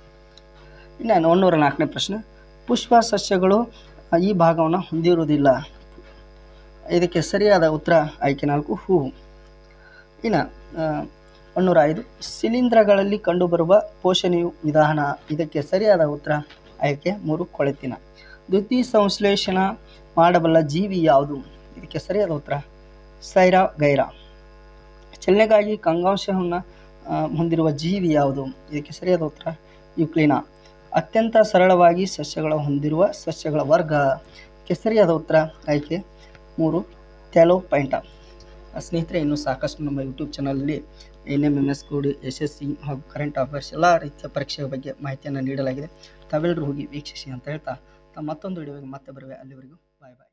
ಇನ್ನು ಒಂದೂರ ನಾಲ್ಕನೇ ಪ್ರಶ್ನೆ, ಪುಷ್ಪ ಸಸ್ಯಗಳು ಈ ಭಾಗವನ್ನು ಹೊಂದಿರುವುದಿಲ್ಲ. ಇದಕ್ಕೆ ಸರಿಯಾದ ಉತ್ತರ ಆಯ್ಕೆ ನಾಲ್ಕು ಹೂವು. ಇನ್ನು ಒಂದೂರ ಐದು ಶಿಲೀಂಧ್ರಗಳಲ್ಲಿ ಕಂಡುಬರುವ ಪೋಷಣೆಯು ವಿಧಾನ. ಇದಕ್ಕೆ ಸರಿಯಾದ ಉತ್ತರ ಆಯ್ಕೆ ಮೂರು ಕೊಳೆತಿನ. ದ್ಯುತಿ ಸಂಶ್ಲೇಷಣ ಮಾಡಬಲ್ಲ ಜೀವಿ ಯಾವುದು. ಇದಕ್ಕೆ ಸರಿಯಾದ ಉತ್ತರ ಸೈರಾ ಗೈರಾ. ಚಲನೆಗಾಗಿ ಅಂಗಾಂಶವನ್ನು ಹೊಂದಿರುವ ಜೀವಿ ಯಾವುದು. ಇದಕ್ಕೆ ಸರಿಯಾದ ಉತ್ತರ ಯುಕ್ಲಿನಾ. ಅತ್ಯಂತ ಸರಳವಾಗಿ ಸಸ್ಯಗಳ ಹೊಂದಿರುವ ಸಸ್ಯಗಳ ವರ್ಗ. ಇದಕ್ಕೆ ಸರಿಯಾದ ಉತ್ತರ ಆಯ್ಕೆ ಮೂರು ಥ್ಯಾಲೋಪೈಂಟ. ಸ್ನೇಹಿತರೆ, ಇನ್ನೂ ಸಾಕಷ್ಟು ನಮ್ಮ ಯೂಟ್ಯೂಬ್ ಚಾನಲಲ್ಲಿ N M M S code, S S C ಹಾಗೂ ಕರೆಂಟ್ ಅಫೇರ್ಸ್ ಎಲ್ಲ ರೀತಿಯ ಪರೀಕ್ಷೆಯ ಬಗ್ಗೆ ಮಾಹಿತಿಯನ್ನು ನೀಡಲಾಗಿದೆ. ತಾವೆಲ್ಲರೂ ಹೋಗಿ ವೀಕ್ಷಿಸಿ ಅಂತ ಹೇಳ್ತಾ ತಮ್ಮ ಮತ್ತೊಂದು ವಿಡಿಯೋಗೆ ಮತ್ತೆ ಬರುವೆ. ಅಲ್ಲಿವರೆಗೂ ಬಾಯ್ ಬಾಯ್.